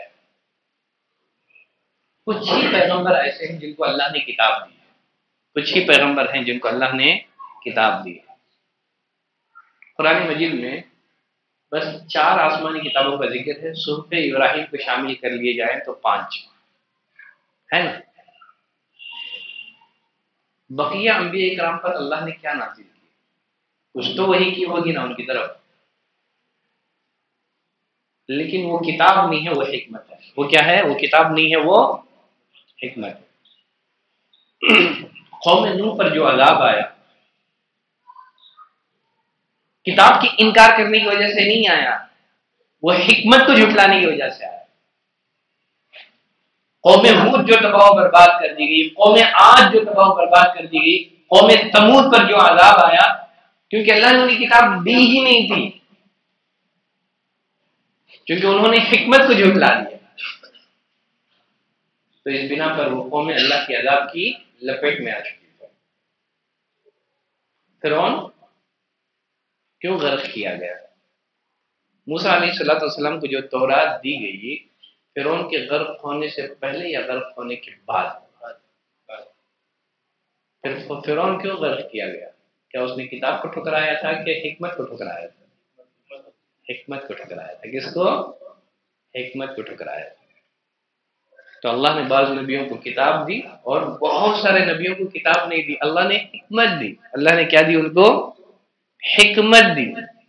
کچھ ہی پیغمبر ایسے ہیں جن کو اللہ نے کتاب دی ہے، کچھ ہی پیغمبر ہیں جن کو اللہ نے کتاب دی ہے۔ قرآن مجید میں بس 4 آسمانی کتابوں کا ذکر ہے، صحف ابراہیم کو شامل کر لیے جائیں تو 5 ہے نا۔ بقیہ انبیاء کرام پر اللہ نے کیا نازل کی؟ کچھ تو وہی کی ہوگی نا ان کی طرف، لیکن وہ کتاب نہیں ہے، وہ حکمت ہے۔ وہ کیا ہے؟ وہ کتاب نہیں ہے، وہ حکمت ہے۔ قوم نوح پر جو عذاب آیا کتاب کی انکار کرنے کی وجہ سے نہیں آیا، وہ حکمت کو جھٹلانے کی وجہ سے آیا۔ قوم ہود جو تباہ و برباد کر دی گئی، قوم عاد جو تباہ و برباد کر دی گئی، قوم ثمود پر جو عذاب آیا، کیونکہ اللہ نے انہیں کتاب دی ہی نہیں تھی، کیونکہ انہوں نے حکمت کو جھٹلا دیا، تو اس بنا پر وہ قوم اللہ کے عذاب کی لپیٹ میں آ چکی ہے۔ فرعون کیوں غرق کیا گیا؟ موسیٰ علیہ السلام کو جو تورات دی گئی فرعون کے غرق ہونے سے پہلے یا غرق ہونے کے بعد؟ پھر فرعون کیوں غرق کیا گیا؟ کیا اس نے کتاب کو ٹھکرایا تھا کہ حکمت کو ٹھکرایا تھا؟ حکمت کو ٹھکرایا تھا۔ کس کو؟ حکمت کو ٹھکرایا۔ تو اللہ نے بعض نبیوں کو کتاب دی اور بہت سارے نبیوں کو کتاب نہیں دی، اللہ نے حکمت دی۔ اللہ نے کیا دی ان کو؟ حکمت دی۔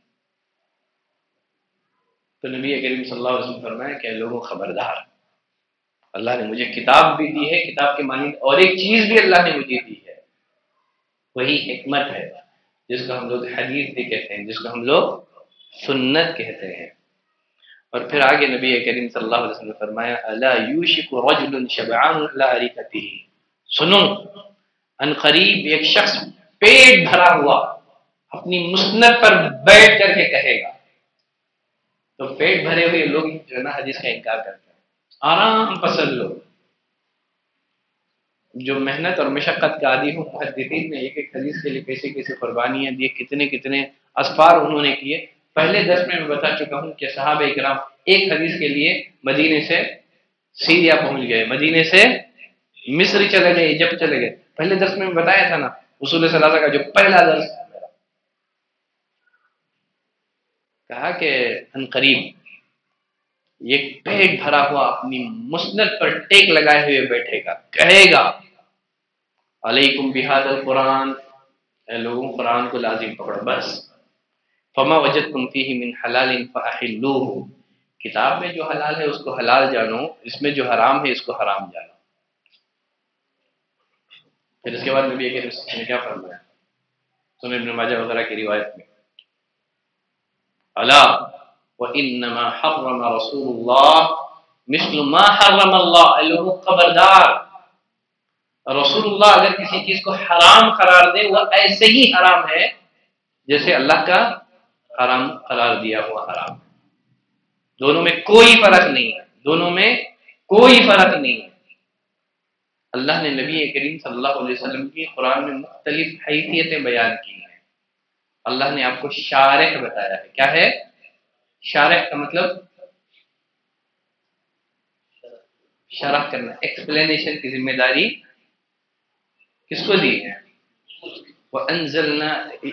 تو نبی کریم صلی اللہ علیہ وسلم فرمایا کہ لوگوں خبردار، اللہ نے مجھے کتاب بھی دی ہے، کتاب کے معنی اور ایک چیز بھی اللہ نے مجھے دی ہے، وہی حکمت ہے، جس کو ہم لوگ حدیث بھی کہتے ہیں، جس کو ہم لوگ سنت کہتے ہیں۔ اور پھر آگے نبی کریم صلی اللہ علیہ وسلم نے فرمایا الا یوشک رجل شبعان علی ارکتہ، سنو ان قریب ایک شخص پیٹ بھرا ہوا اپنی مسند پر بیٹھ کر کے کہے گا۔ تو پیٹ بھرے ہوئے لوگ جو ہے نا حدیث کا انکار کرتے ہیں، آرام پسند لوگ جو محنت اور مشقت کا عادی ہوں، محدثین نے ایک ایک حدیث کے لیے کیسے کیسے قربانیاں دی، کتنے کتنے اسفار انہوں نے کیے۔ پہلے درس میں بتا چکا ہوں کہ صحابہ کرام ایک حدیث کے لیے مدینے سے سیریا پہنچ گئے، مدینے سے مصر چلے گئے، ایجپٹ چلے گئے۔ پہلے درس میں بتایا تھا نا، اصول ثلاثہ کا جو پہلا درس میرا، کہا کہ ان قریب یہ پیٹ بھرا ہوا اپنی مسند پر ٹیک لگائے ہوئے بیٹھے گا، کہے گا علیکم بہذا القرآن، اے لوگوں قرآن کو لازم پکڑو بس، فما وجدتم فیہ من حلال فاحلوہ، کتاب میں جو حلال ہے اس کو حلال جانو، اس میں جو حرام ہے اس کو حرام جانو۔ پھر اس کے بعد نبی کریم صلی اللہ علیہ وسلم نے کیا فرمایا؟ سنن ابن ماجہ وغیرہ کی روایت میں الا وانما حرم رسول اللہ مثل ما حرم اللہ، اے لوگوں خبردار، رسول اللہ اگر کسی چیز کو حرام قرار دے وہ ایسے ہی حرام ہے جیسے اللہ کا حرام قرار دیا ہوا حرام ہے، دونوں میں کوئی فرق نہیں ہے، دونوں میں کوئی فرق نہیں ہے۔ اللہ نے نبی کریم صلی اللہ علیہ وسلم کی قرآن میں مختلف حیثیتیں بیان کی ہیں۔ اللہ نے آپ کو شارح بتایا ہے، کیا ہے شارح کا مطلب؟ شرح کرنا، ایکسپلینیشن کی ذمہ داری کس کو دی ہے؟ وَأَنزَلْنَا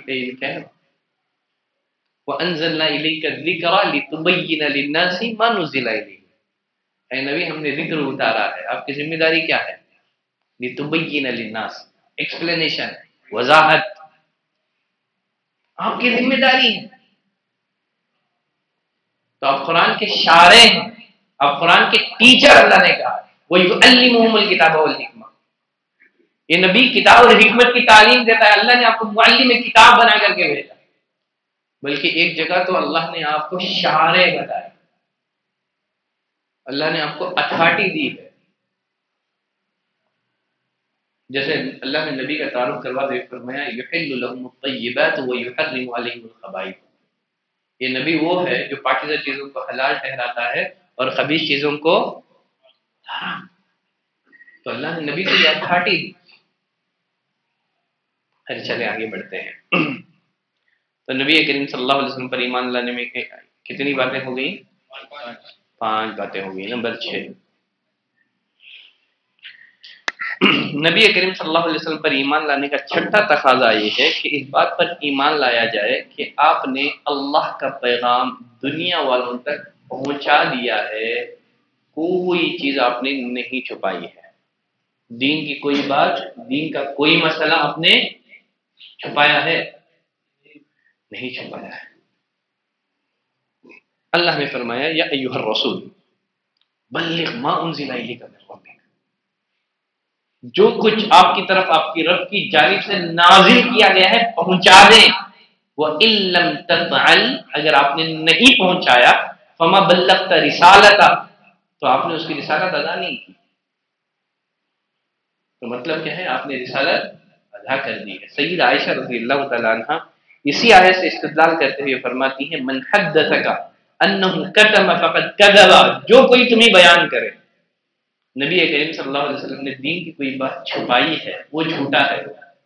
إِلَيْكَ الذِّكْرَ لِتُبَيِّنَ لِلنَّاسِ مَا نُزِّلَ إِلَيْهِمْ، اے نبی ہم نے ذکر اتارا ہے، آپ کی ذمہ داری کیا ہے؟ لِتُبَيِّنَ لِلنَّاسِ، ایکسپلینیشن، وضاحت آپ کی ذمہ داری ہے۔ تو آپ قرآن کے شارح ہیں، آپ قرآن کے ٹیچر، اللہ نے کہا وَيُعَلِّمُهُمُ الْكِتَابَ وَالْحِکْمَةَ، یہ نبی کتاب اور حکمت کی تعلیم دیتا ہے، اللہ نے آپ کو معلم کتاب بنا کر کے بھیجا، بلکہ ایک جگہ تو اللہ نے آپ کو شارح بتایا، اللہ نے آپ کو اتھارٹی دی ہے۔ جیسے اللہ نے نبی کا تعارف کروا دے فرمایا یحل لهم الطیبات ویحرم علیہم الخبائث، یہ نبی وہ ہے جو پاکیزہ چیزوں کو حلال ٹھہراتا ہے اور خبیث چیزوں کو حرام۔ تو اللہ نے نبی کو یہ اتھارٹی دی۔ پھر چلے آگے بڑھتے ہیں۔ تو نبی کریم صلی اللہ علیہ وسلم پر ایمان لانے میں کتنی باتیں ہو گئی؟ 5 باتیں ہو گئی۔ نمبر 6، نبی کریم صلی اللہ علیہ وسلم پر ایمان لانے کا چھٹا تقاضا یہ ہے کہ اس بات پر ایمان لایا جائے کہ آپ نے اللہ کا پیغام دنیا والوں تک پہنچا دیا ہے، کوئی چیز آپ نے نہیں چھپائی ہے، دین کی کوئی بات، دین کا کوئی مسئلہ آپ نے چھپایا ہے نہیں چھپایا ہے۔ اللہ نے فرمایا یا ایھا الرسول بلغ ما انزل الیک من ربک، جو کچھ آپ کی طرف آپ کی رب کی جانب سے نازل کیا گیا ہے پہنچا دیں۔ وَإِن لَّمْ تَفْعَلْ، اگر آپ نے نہیں پہنچایا، فَمَا بَلَّغْتَ رِسَالَتَهُ، تو آپ نے اس کی رسالت ادا نہیں کی۔ تو مطلب کیا ہے؟ آپ نے رسالت ادا کر دی ہے۔ سیدہ عائشہ رضی اللہ تعالی عنہا اسی آیت سے استدلال کرتے ہوئے فرماتی ہیں من حدثک انہ کتم فقد کذب، جو کوئی تمہیں بیان کرے نبی کریم صلی اللہ علیہ وسلم نے دین کی کوئی بات چھپائی ہے وہ جھوٹا ہے۔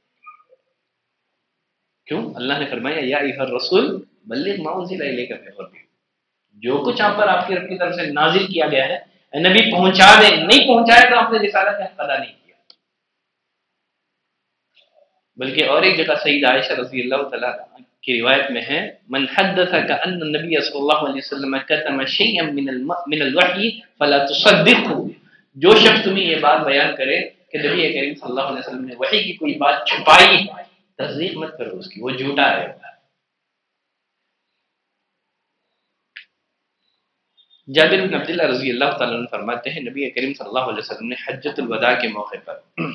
کیوں؟ اللہ نے فرمایا یا ایھا الرسول بلغ ما انزل الیک من ربک، جو کچھ آپ پر آپ کی رب کی طرف سے نازل کیا گیا ہے اے نبی پہنچا دیں، نہیں پہنچایا تو آپ نے رسالت کا حق ادا نہیں کیا۔ بلکہ اور ایک جگہ سیدہ عائشہ رضی اللہ تعالیٰ کی روایت میں ہے من حدثك ان النبي صلی اللہ علیہ وسلم كتم شيئا من الوحي فلا تصدقه، جو شخص تمہیں یہ بات بیان کرے کہ نبی کریم صلی اللہ علیہ وسلم نے وحی کی کوئی بات چھپائی، تصدیق مت کرو اس کی، وہ جھوٹا ہے۔ جابر بن عبداللہ رضی اللہ تعالیٰ عنہ فرماتے ہیں نبی کریم صلی اللہ علیہ وسلم نے حجۃ الوداع کے موقع پر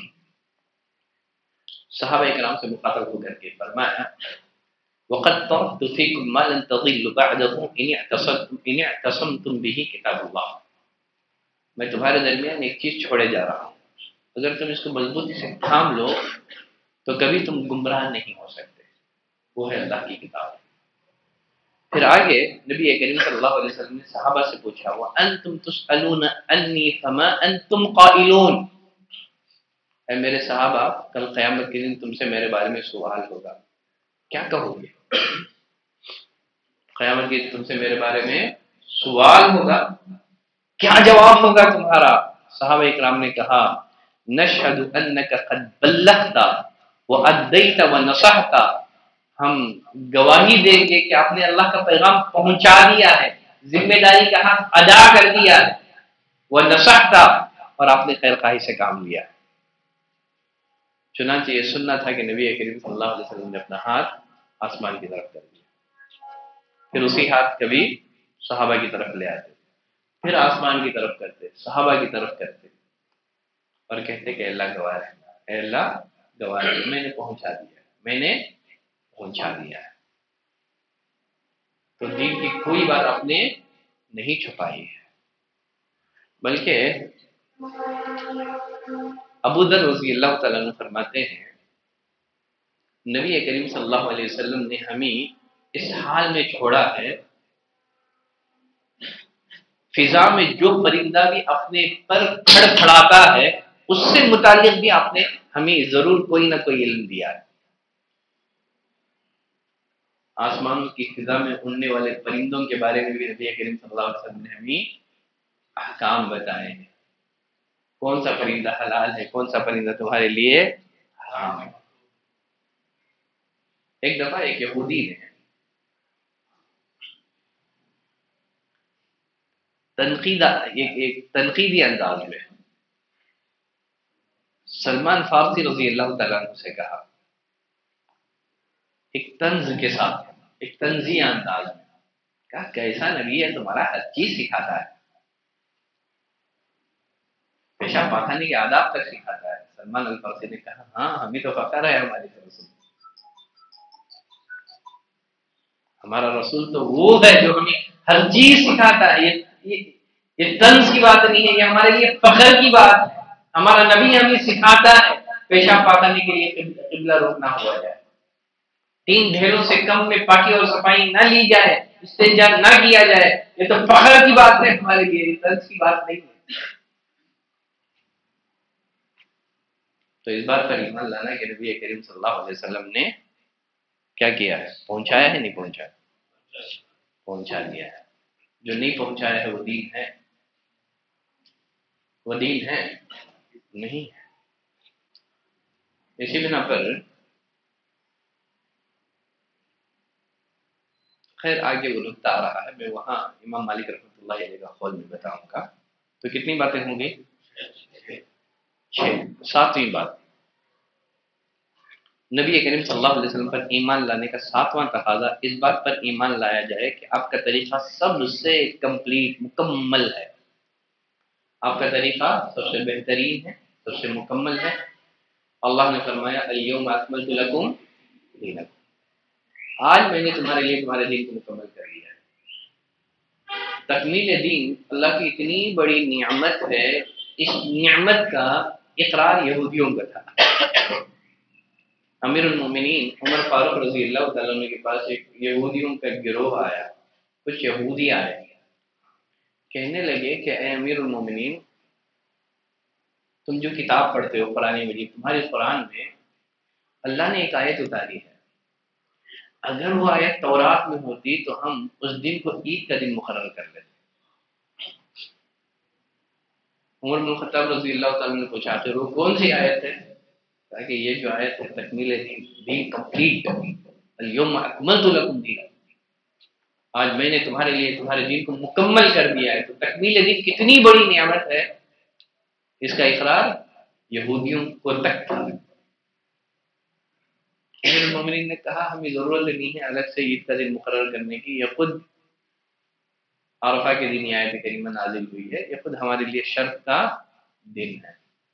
صحابہ کرام سے مخاطب ہو کر کے فرمایا وقد تركت فيكم ما لن تضلوا بعده ان اعتصمتم به کتاب اللہ، میں تمہارے درمیان ایک چیز چھوڑے جا رہا ہوں، اگر تم اس کو مضبوطی سے تھام لو تو کبھی تم گمراہ نہیں ہو سکتے، وہ ہے اللہ کی کتاب۔ پھر آگے نبی کریم صلی اللہ علیہ وسلم نے صحابہ سے پوچھا وَأَنْتُمْ تُسْأَلُونَ أَنِّي فَمَا أَنْتُمْ قَائِلُونَ، اے میرے صحابہ کل قیامت کے دن تم سے میرے بارے میں سوال ہوگا، کیا کہو گے؟ قیامت کے دن تم سے میرے بارے میں سوال ہوگا، کیا جواب ہوگا تمہارا؟ صحابہ اکرام نے کہا نشہد انک قد بلغت وادیت ونصحت، ہم گواہی دیں گے کہ آپ نے اللہ کا پیغام پہنچا دیا ہے، ذمہ داری کا حق ادا کر دیا ہے، ونصحت، اور آپ نے خیر خواہی سے کام لیا ہے۔ چنانچہ یہ سننا تھا کہ نبی کریم صلی اللہ علیہ وسلم نے اپنا ہاتھ آسمان کی طرف کر دیا، پھر اسی ہاتھ کبھی صحابہ کی طرف لے آتے، پھر آسمان کی طرف کرتے، صحابہ کی طرف کرتے، اور کہتے کہ اللہ گواہ ہے، اے اللہ گواہ ہے، میں نے پہنچا دیا، میں نے پہنچا دیا ہے۔ تو دین کی کوئی بات آپ نے نہیں چھپائی ہے، بلکہ ابو ذر رضی اللہ تعالیٰ عنہ فرماتے ہیں نبی کریم صلی اللہ علیہ وسلم نے ہمیں اس حال میں چھوڑا ہے، فضا میں جو پرندہ بھی اپنے پر کھڑ کھڑاتا ہے اس سے متعلق بھی آپ نے ہمیں ضرور کوئی نہ کوئی علم دیا ہے۔ آسمان کی فضا میں اڑنے والے پرندوں کے بارے میں بھی نبی کریم صلی اللہ علیہ وسلم نے ہمیں احکام بتائے ہیں، کون سا پرندہ حلال ہے، کون سا پرندہ تمہارے لیے حرام ہے۔ ایک دفعہ ایک یہودی نے ایک تنقیدی انداز میں سلمان فارسی رضی اللہ تعالیٰ عنہ سے کہا، ایک طنز کے ساتھ، ایک طنزی انداز میں کہا کیسا نبی ہے تمہارا، ہر چیز سکھاتا ہے، پیشاب پاخانے کے آداب تک سکھاتا ہے۔ سلمان الفارسی نے کہا ہاں ہمیں تو فخر ہے ہماری طرف سے، ہمارا رسول تو وہ ہے جو ہمیں ہر چیز سکھاتا ہے، یہ طنز کی بات نہیں ہے، یہ ہمارے لیے فخر کی بات ہے، ہمارا نبی ہمیں سکھاتا ہے پیشاب پاخانے کے لیے قبلہ رخ نہ ہوا جائے، 3 ڈھیروں سے کم میں پاکی اور صفائی نہ لی جائے، استنجا نہ کیا جائے، یہ تو فخر کی بات ہے ہمارے لیے، یہ طنز کی بات نہیں ہے۔ تو اس بات پر ایمان لانا کہ نبی کریم صلی اللہ علیہ وسلم نے کیا کیا ہے، پہنچایا ہے نہیں پہنچایا، پہنچا دیا ہے، جو نہیں پہنچایا ہے وہ دین ہے، وہ دین ہے نہیں ہے۔ اسی بنا پر خیر آگے وہ نقطہ آ رہا ہے، میں وہاں امام مالک رحمۃ اللہ علیہ کا قول میں بتاؤں گا۔ تو کتنی باتیں ہوں گی؟ 6۔ 7ویں بات، نبی کریم صلی اللہ علیہ وسلم پر ایمان لانے کا 7واں تقاضا اس بات پر ایمان لایا جائے کہ آپ کا طریقہ سب سے کمپلیٹ، مکمل ہے، آپ کا طریقہ سب سے بہترین ہے، سب سے مکمل ہے۔ اللہ نے فرمایا الیوم اکملت لکم دینکم، آج میں نے تمہارے لیے تمہارے دین کو مکمل کر دیا ہے۔ تکمیل دین اللہ کی اتنی بڑی نعمت ہے، اس نعمت کا اقرار یہودیوں کا تھا۔ امیر المومنین عمر فاروق رضی اللہ تعالیٰ عنہ کے پاس ایک یہودیوں کا گروہ آیا، کچھ یہودی آئے، کہنے لگے کہ اے امیر المومنین، تم جو کتاب پڑھتے ہو قرآن مجید، تمہارے قرآن میں اللہ نے ایک آیت اتاری ہے، اگر وہ آیت تورات میں ہوتی تو ہم اس دن کو عید کا دن مقرر کر لیتے۔ عمر بن الخطاب رضی اللہ تعالیٰ نے پوچھا کہ وہ کون سی آیت ہے؟ کہ یہ جو آیت ہے تکمیل دین کمپلیٹ، الیوم اکملت لکم دینکم، آج میں نے تمہارے لیے تمہارے دین کو مکمل کر دیا ہے۔ تو تکمیل دین کتنی بڑی نعمت ہے، اس کا اقرار یہودیوں کو تک تھا۔ امیر المومنین نے کہا ہمیں ضرورت نہیں ہے الگ سے عید کا دن مقرر کرنے کی، یہ خود عرفہ کے دن یہ آیت کریمہ نازل ہوئی ہے، یہ خود ہمارے لیے شرف کا دن ہے۔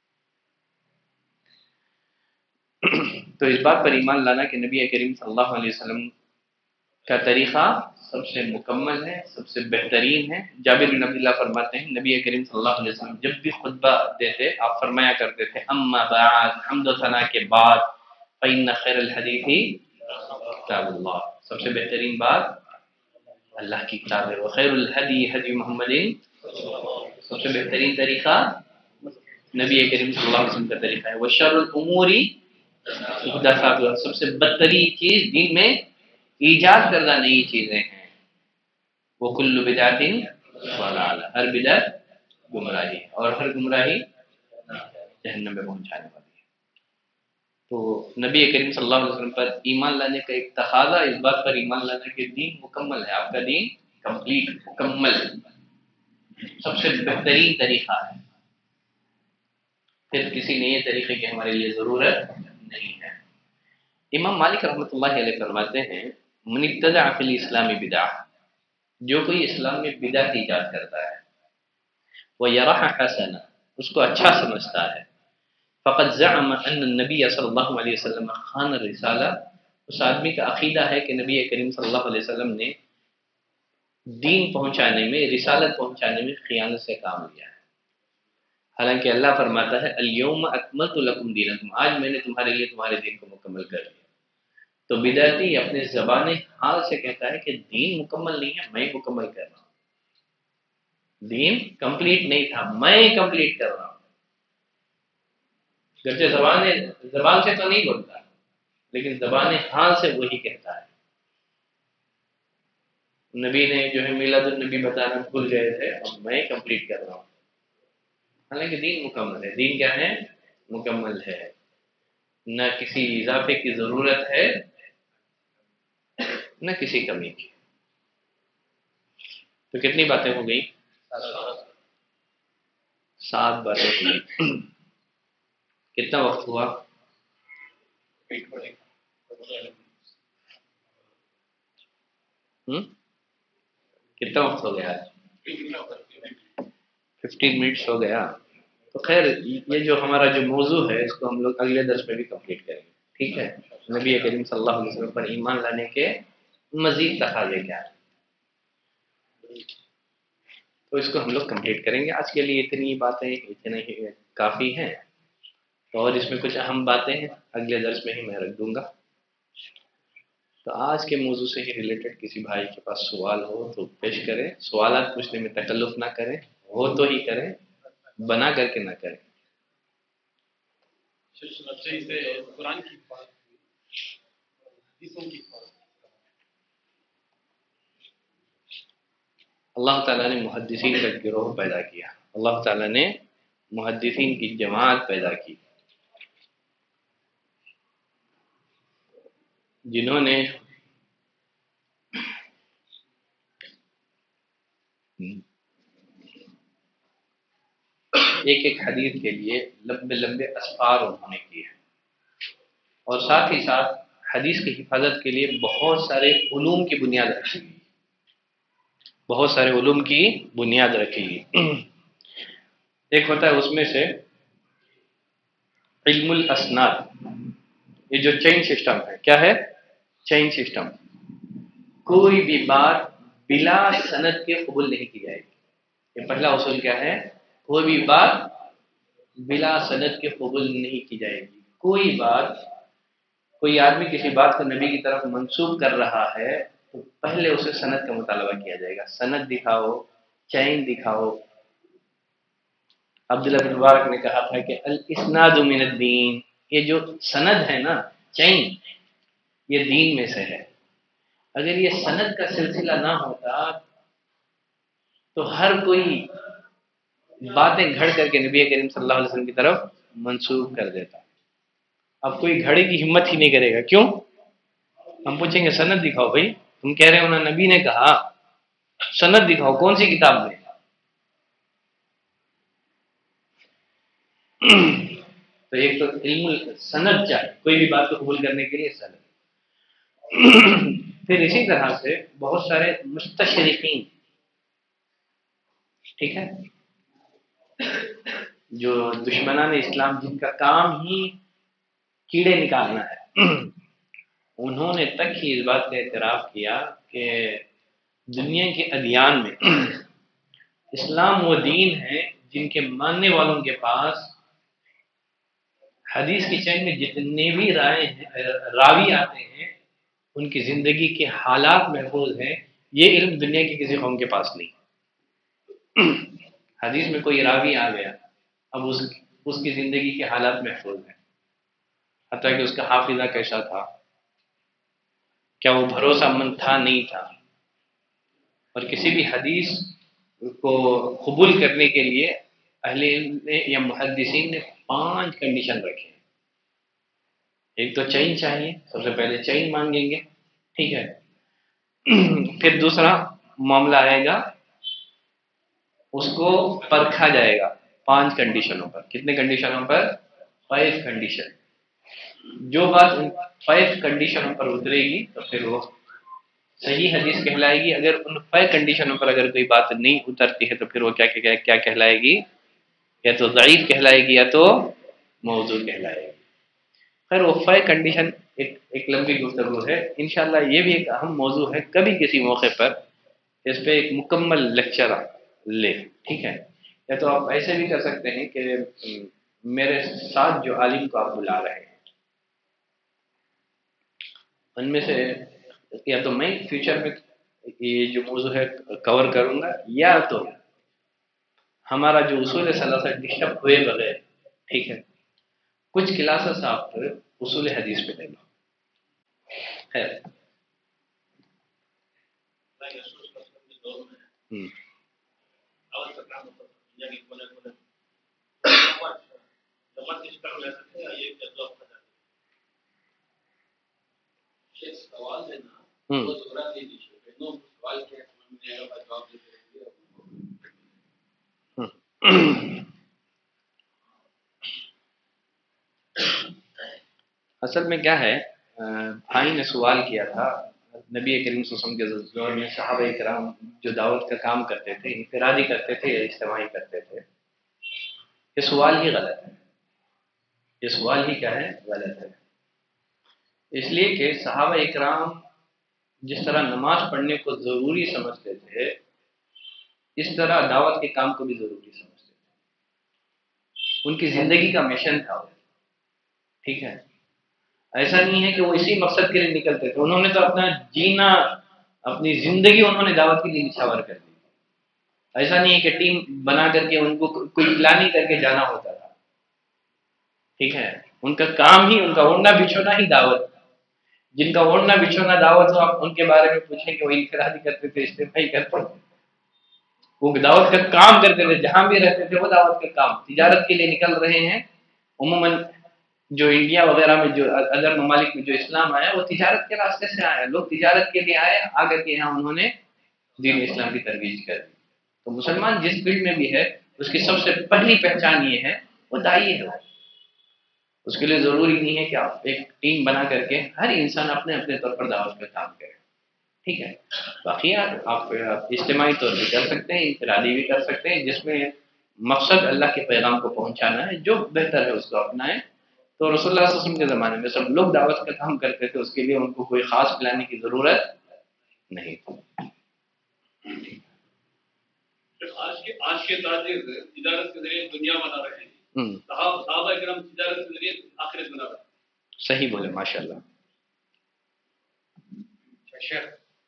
تو اس بات پر ایمان لانا کہ نبی کریم صلی اللہ علیہ وسلم کا طریقہ سب سے مکمل ہے، سب سے بہترین ہے۔ جابر بن عبداللہ فرماتے ہیں نبی کریم صلی اللہ علیہ وسلم جب بھی خطبہ دیتے آپ فرمایا کرتے تھے اما بعد، حمد و ثنا کے بعد، فإن خیر الحدیث کتاب اللہ، سب سے بہترین بات اللہ کی کتاب ہے، وخیر الہدی ہدی محمد، سب سے بہترین طریقہ نبی کریم صلی اللہ علیہ وسلم کا طریقہ ہے، وشر الامور محدثاتها، سب سے بدترین چیز دین میں ایجاد کردہ نئی چیزیں ہیں، وہ کل بدعت ضلالہ، ہر بدعت گمراہی ہے، اور ہر گمراہی جہنم میں پہنچانے والی ہے۔ تو نبی کریم صلی اللہ علیہ وسلم پر ایمان لانے کا ایک تقاضا اس بات پر ایمان لانا کہ دین مکمل ہے، آپ کا دین کمپلیٹ مکمل سب سے بہترین طریقہ ہے، پھر کسی نئے طریقے کی ہمارے لیے ضرورت نہیں ہے۔ امام مالک رحمۃ اللہ علیہ فرماتے ہیں من ابتدع فی الاسلام بدعہ، جو کوئی اسلام میں بدعت ایجاد کرتا ہے، ویرح حسنا، اس کو اچھا سمجھتا ہے، فقد زعم ان النبی صلی اللہ علیہ وسلم خان الرسالہ، اس آدمی کا عقیدہ ہے کہ نبی کریم صلی اللہ علیہ وسلم نے دین پہنچانے میں، رسالت پہنچانے میں خیانت سے کام لیا ہے۔ حالانکہ اللہ فرماتا ہے الیوم اکملت لکم دینکم، آج میں نے تمہارے لیے تمہارے دین کو مکمل کر دیا۔ تو بدعتی اپنے زبان حال سے کہتا ہے کہ دین مکمل نہیں ہے، میں مکمل کر رہا ہوں، دین کمپلیٹ نہیں تھا، میں کمپلیٹ کر رہا ہوں۔ گرچہ زبان سے تو نہیں بولتا، لیکن زبان حال سے وہی کہتا ہے۔ نبی نے جو ہے میلاد النبی بتانا بھول گئے تھے، اب میں کمپلیٹ کر رہا ہوں، حالانکہ دین مکمل ہے۔ دین کیا ہے؟ مکمل ہے، نہ کسی اضافے کی ضرورت ہے نہ کسی کمی کی۔ تو کتنی باتیں ہو گئی؟ 7 باتیں ہو گئی۔ کتنا وقت ہوا؟ کتنا وقت ہو گیا آج؟ 15 منٹس ہو گیا۔ تو خیر یہ جو ہمارا جو موضوع ہے اس کو ہم لوگ اگلے درس میں بھی کمپلیٹ کریں گے، ٹھیک ہے؟ نبی کریم صلی اللہ علیہ وسلم پر ایمان لانے کے مزید تقاضے کیا ہیں، تو اس کو ہم لوگ کمپلیٹ کریں گے۔ آج کے لیے اتنی باتیں اتنے ہی کافی ہیں، اور اس میں کچھ اہم باتیں ہیں اگلے درس میں ہی میں رکھ دوں گا۔ تو آج کے موضوع سے ہی ریلیٹڈ کسی بھائی کے پاس سوال ہو تو پیش کریں، سوالات پوچھنے میں تکلف نہ کریں، ہو تو ہی کریں، بنا کر کے نہ کریں۔ قرآن کی بات، حدیثوں کی بات، اللہ تعالیٰ نے محدثین کا گروہ پیدا کیا، اللہ تعالیٰ نے محدثین کی جماعت پیدا کی، جنہوں نے ایک ایک حدیث کے لیے لمبے لمبے اسفار انہوں نے کیے، اور ساتھ ہی ساتھ حدیث کی حفاظت کے لیے بہت سارے علوم کی بنیاد رکھی گئی، بہت سارے علوم کی بنیاد رکھی گئی۔ ایک ہوتا ہے اس میں سے علم الاسناد، یہ جو چین سسٹم ہے، کیا ہے؟ چین سسٹم، کوئی بھی بات بلا سند کے قبول نہیں کی جائے گی۔ یہ پہلا اصول کیا ہے؟ کوئی بھی بات بلا سند کے قبول نہیں کی جائے گی۔ کوئی آدمی کسی بات کو نبی کی طرف منسوب کر رہا ہے تو پہلے اسے سند کا مطالبہ کیا جائے گا، سند دکھاؤ، چین دکھاؤ۔ عبداللہ بن مبارک نے کہا تھا کہ الاسناد من الدین، یہ جو سند ہے نا، چین، یہ دین میں سے ہے۔ اگر یہ سند کا سلسلہ نہ ہوتا تو ہر کوئی باتیں گھڑ کر کے نبی کریم صلی اللہ علیہ وسلم کی طرف منسوب کر دیتا۔ اب کوئی گھڑے کی ہمت ہی نہیں کرے گا، کیوں؟ ہم پوچھیں گے سند دکھاؤ بھائی، تم کہہ رہے ہو نا نبی نے کہا، سند دکھاؤ کون سی کتاب میں؟ تو ایک تو علم سند چاہیے کوئی بھی بات کو قبول کرنے کے لیے، سند۔ پھر اسی طرح سے بہت سارے مستشرقین، ٹھیک ہے، جو دشمنان اسلام جن کا کام ہی کیڑے نکالنا ہے، انہوں نے تک ہی اس بات کا اعتراف کیا کہ دنیا کے ادیان میں اسلام وہ دین ہے جن کے ماننے والوں کے پاس حدیث کی چین میں جتنے بھی راوی آتے ہیں ان کی زندگی کے حالات محفوظ ہیں۔ یہ علم دنیا کی کسی قوم کے پاس نہیں۔ حدیث میں کوئی راوی آ گیا، اب اس کی زندگی کے حالات محفوظ ہیں، حتیٰ کہ اس کا حافظہ کیسا تھا، کیا وہ بھروسہ مند تھا نہیں تھا۔ اور کسی بھی حدیث کو قبول کرنے کے لیے اہل علم نے یا محدثین نے 5 کنڈیشن رکھے ہیں۔ ایک تو چین چاہیے، سب سے پہلے چین مانگیں گے، ٹھیک ہے۔ پھر دوسرا معاملہ آئے گا، اس کو پرکھا جائے گا 5 کنڈیشنوں پر۔ کتنے کنڈیشنوں پر؟ 5 کنڈیشن۔ جو بات ان 5 کنڈیشنوں پر اترے گی تو پھر وہ صحیح حدیث کہلائے گی۔ اگر ان 5 کنڈیشنوں پر اگر کوئی بات نہیں اترتی ہے تو پھر وہ کیا کہلائے گی؟ یا تو ضعیف کہلائے گی یا تو موضوع کہلائے گی۔ خیر وہ 5 کنڈیشن ایک لمبی گفتگو ہے، انشاءاللہ یہ بھی ایک اہم موضوع ہے، کبھی کسی موقع پر اس پہ ایک مکمل لیکچر لے، ٹھیک ہے۔ یا تو آپ ایسے بھی کر سکتے ہیں کہ میرے ساتھ جو عالم کو آپ بلا رہے ہیں ان میں سے یا تو میں فیوچر میں یہ جو موضوع ہے کور کروں گا، یا تو ہمارا جو اصول ثلاثہ ڈسٹرب ہوئے بغیر، ٹھیک ہے، کچھ کلاسز آپ اصول حدیث پہ لے لو۔ خیر اصل میں کیا ہے، بھائی نے سوال کیا تھا، نبی کریم صلی اللہ علیہ وسلم کے دور میں صحابہ کرام جو دعوت کا کام کرتے تھے، انفرادی کرتے تھے یا اجتماعی کرتے تھے، یہ سوال ہی غلط ہے۔ یہ سوال ہی کیا ہے؟ غلط ہے۔ اس لیے کہ صحابہ اکرام جس طرح نماز پڑھنے کو ضروری سمجھتے تھے، اس طرح دعوت کے کام کو بھی ضروری سمجھتے تھے۔ ان کی زندگی کا مشن تھا، ٹھیک ہے۔ ایسا نہیں ہے کہ وہ اسی مقصد کے لیے نکلتے تھے، انہوں نے تو اپنا جینا، اپنی زندگی انہوں نے دعوت کے لیے نچھاور کر دی۔ ایسا نہیں ہے کہ ٹیم بنا کر کے ان کو کوئی پلاننگ کر کے جانا ہوتا تھا، ٹھیک ہے۔ ان کا کام ہی، ان کا اوڑھنا بچھونا ہی دعوت تھا۔ جن کا اوڑھنا بچھونا دعوت ہو، آپ ان کے بارے میں پوچھیں کہ وہ انفرادی کرتے تھے، اجتماعی کرتے تھے، وہ دعوت کا کام کرتے تھے، جہاں بھی رہتے تھے وہ دعوت کا کام۔ تجارت کے لیے نکل رہے ہیں، عموماً جو انڈیا وغیرہ میں، جو ادر ممالک میں جو اسلام آیا وہ تجارت کے راستے سے آیا۔ لوگ تجارت کے لیے آئے، آ کر کے یہاں انہوں نے دین اسلام کی ترویج کر دی۔ تو مسلمان جس فیلڈ میں بھی ہے، اس کی سب سے پہلی پہچان یہ ہے وہ داعی ہے۔ اس کے لیے ضروری نہیں ہے کہ آپ ایک ٹیم بنا کر کے ہر انسان اپنے اپنے طور پر دعوت کا کام کرے، ٹھیک ہے۔ باقی آپ اجتماعی طور پہ کر سکتے ہیں، انفرادی بھی کر سکتے ہیں، جس میں مقصد اللہ کے پیغام کو پہنچانا ہے، جو بہتر ہے اس کو اپنائیں۔ تو رسول اللہ صلی اللہ علیہ وسلم کے زمانے میں سب لوگ دعوت کا کام کرتے تھے، اس کے لیے ان کو کوئی خاص پلاننگ کی ضرورت نہیں تھی۔ آج کے تاجر تجارت کے ذریعے دنیا بنا رہے ہیں، صحابہ کرام تجارت کے ذریعے آخرت بنا رہے ہیں۔ صحیح بولے، ماشاء اللہ۔ شیخ،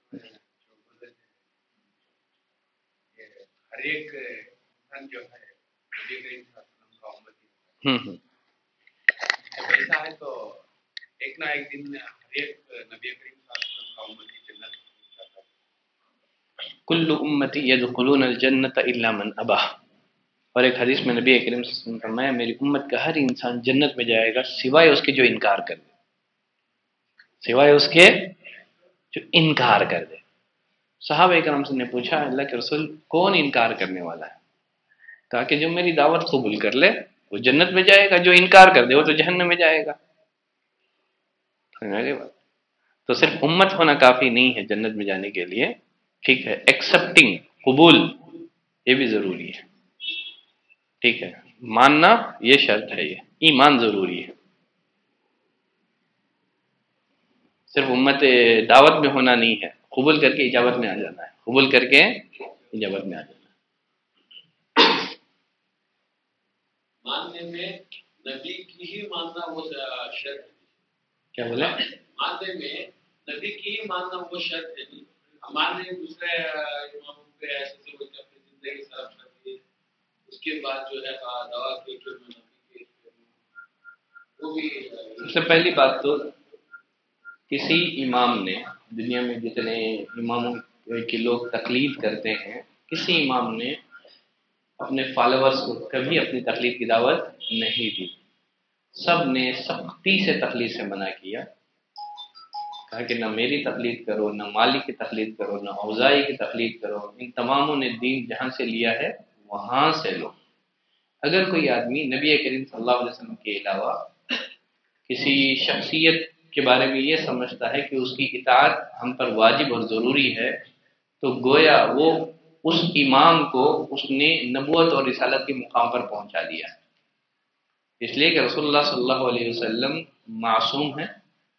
ہر ایک انسان جو ہے نبی کریم صلی اللہ علیہ وسلم کا امتی ہے، ایسا ہے تو ایک نہ ایک دن ہر ایک نبی کریم صلی اللہ علیہ وسلم کا امتی جنت میں جاتا ہے۔ کل امتی یدخلون الجنت الا من ابا۔ اور ایک حدیث میں نبی کریم صلی اللہ علیہ وسلم نے فرمایا، میری امت کا ہر انسان جنت میں جائے گا سوائے اس کے جو انکار کر دے، سوائے اس کے جو انکار کر دے. صحابہ کرام سے نے پوچھا اللہ کے رسول کون انکار کرنے والا ہے؟ کہا کہ جو میری دعوت قبول کر لے وہ جنت میں جائے گا، جو انکار کر دے وہ تو جہنم میں جائے گا. تو صرف امت ہونا کافی نہیں ہے جنت میں جانے کے لیے، ٹھیک ہے، ایکسپٹنگ، قبول، یہ بھی ضروری ہے. ٹھیک ہے، ماننا یہ شرط ہے، یہ ایمان ضروری ہے. صرف امت دعوت میں ہونا نہیں ہے، قبول کر کے اجابت میں آ جانا ہے، قبول کر کے اجابت میں آ جانا ہے. ماننے میں نبی کی ہی ماننا وہ شرط ہے. کیا بولے؟ ماننے میں نبی کی ہی ماننا وہ شرط ہے. ہمارے دوسرے اماموں پہ ایسے سے وہ اپنی زندگی صرف کرتی ہے، اس کے بعد جو ہے دعا کے نبی کے وہ بھی. سب سے پہلی بات تو کسی امام نے، دنیا میں جتنے اماموں کے لوگ تقلید کرتے ہیں، کسی امام نے اپنے فالوورز کو کبھی اپنی تقلید کی دعوت نہیں دی. سب نے سختی سے تقلید سے منع کیا، کہا کہ نہ میری تقلید کرو، نہ مالک کی تقلید کرو، نہ اوزاعی کی تقلید کرو. ان تماموں نے دین جہاں سے لیا ہے وہاں سے لو. اگر کوئی آدمی نبی کریم صلی اللہ علیہ وسلم کے علاوہ کسی شخصیت کے بارے میں یہ سمجھتا ہے کہ اس کی اطاعت ہم پر واجب اور ضروری ہے، تو گویا وہ اس امام کو اس نے نبوت اور رسالت کے مقام پر پہنچا دیا. اس لیے کہ رسول اللہ صلی اللہ علیہ وسلم معصوم ہیں.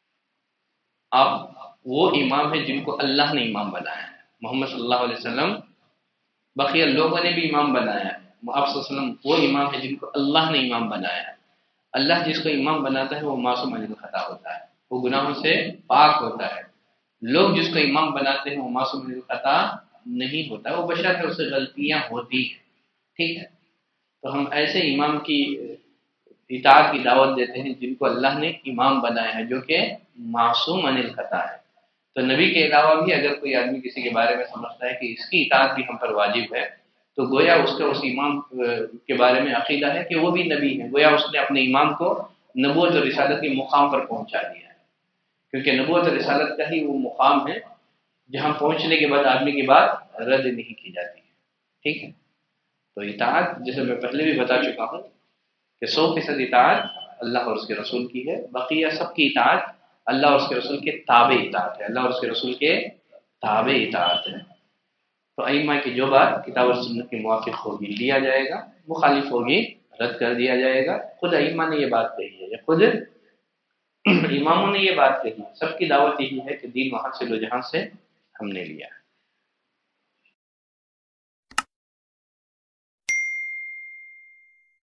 آپ وہ امام ہیں جن کو اللہ نے امام بنایا ہے. محمد صلی اللہ علیہ وسلم بقیہ لوگوں نے بھی امام بنایا ہے، آپ صلی اللہ علیہ وسلم وہ امام ہے جن کو اللہ نے امام بنایا ہے. اللہ جس کو امام بناتا ہے وہ معصوم عن الخطا ہوتا ہے، وہ گناہوں سے پاک ہوتا ہے. لوگ جس کو امام بناتے ہیں وہ معصوم عن الخطا نہیں ہوتا ہے، وہ بشر ہے، اس سے غلطیاں ہوتی ہیں. ٹھیک ہے، تو ہم ایسے امام کی اطاعت کی دعوت دیتے ہیں جن کو اللہ نے امام بنایا ہے، جو کہ معصوم عن الخطا ہے. تو نبی کے علاوہ بھی اگر کوئی آدمی کسی کے بارے میں سمجھتا ہے کہ اس کی اطاعت بھی ہم پر واجب ہے، تو گویا اس کا اس امام کے بارے میں عقیدہ ہے کہ وہ بھی نبی ہے، گویا اس نے اپنے امام کو نبوت اور رسالت کے مقام پر پہنچا دیا ہے. کیونکہ نبوت اور رسالت کا ہی وہ مقام ہے جہاں پہنچنے کے بعد آدمی کی بات رد نہیں کی جاتی ہے. ٹھیک ہے، تو اطاعت جیسے میں پہلے بھی بتا چکا ہوں کہ 100% اطاعت اللہ اور اس کے رسول کی ہے، بقیہ سب کی اطاعت اللہ اور اس کے رسول کے تابع اطاعت ہے، اللہ اور اس کے رسول کے تابع اطاعت ہے. تو ائمہ کی جو بات کتاب اور سنت کے موافق ہوگی لیا جائے گا، مخالف ہوگی رد کر دیا جائے گا. خود ائمہ نے یہ بات کہی ہے، خود اماموں نے یہ بات کہی ہے. سب کی دعوت یہی ہے کہ دین وہاں سے لو جہاں سے ہم نے لیا.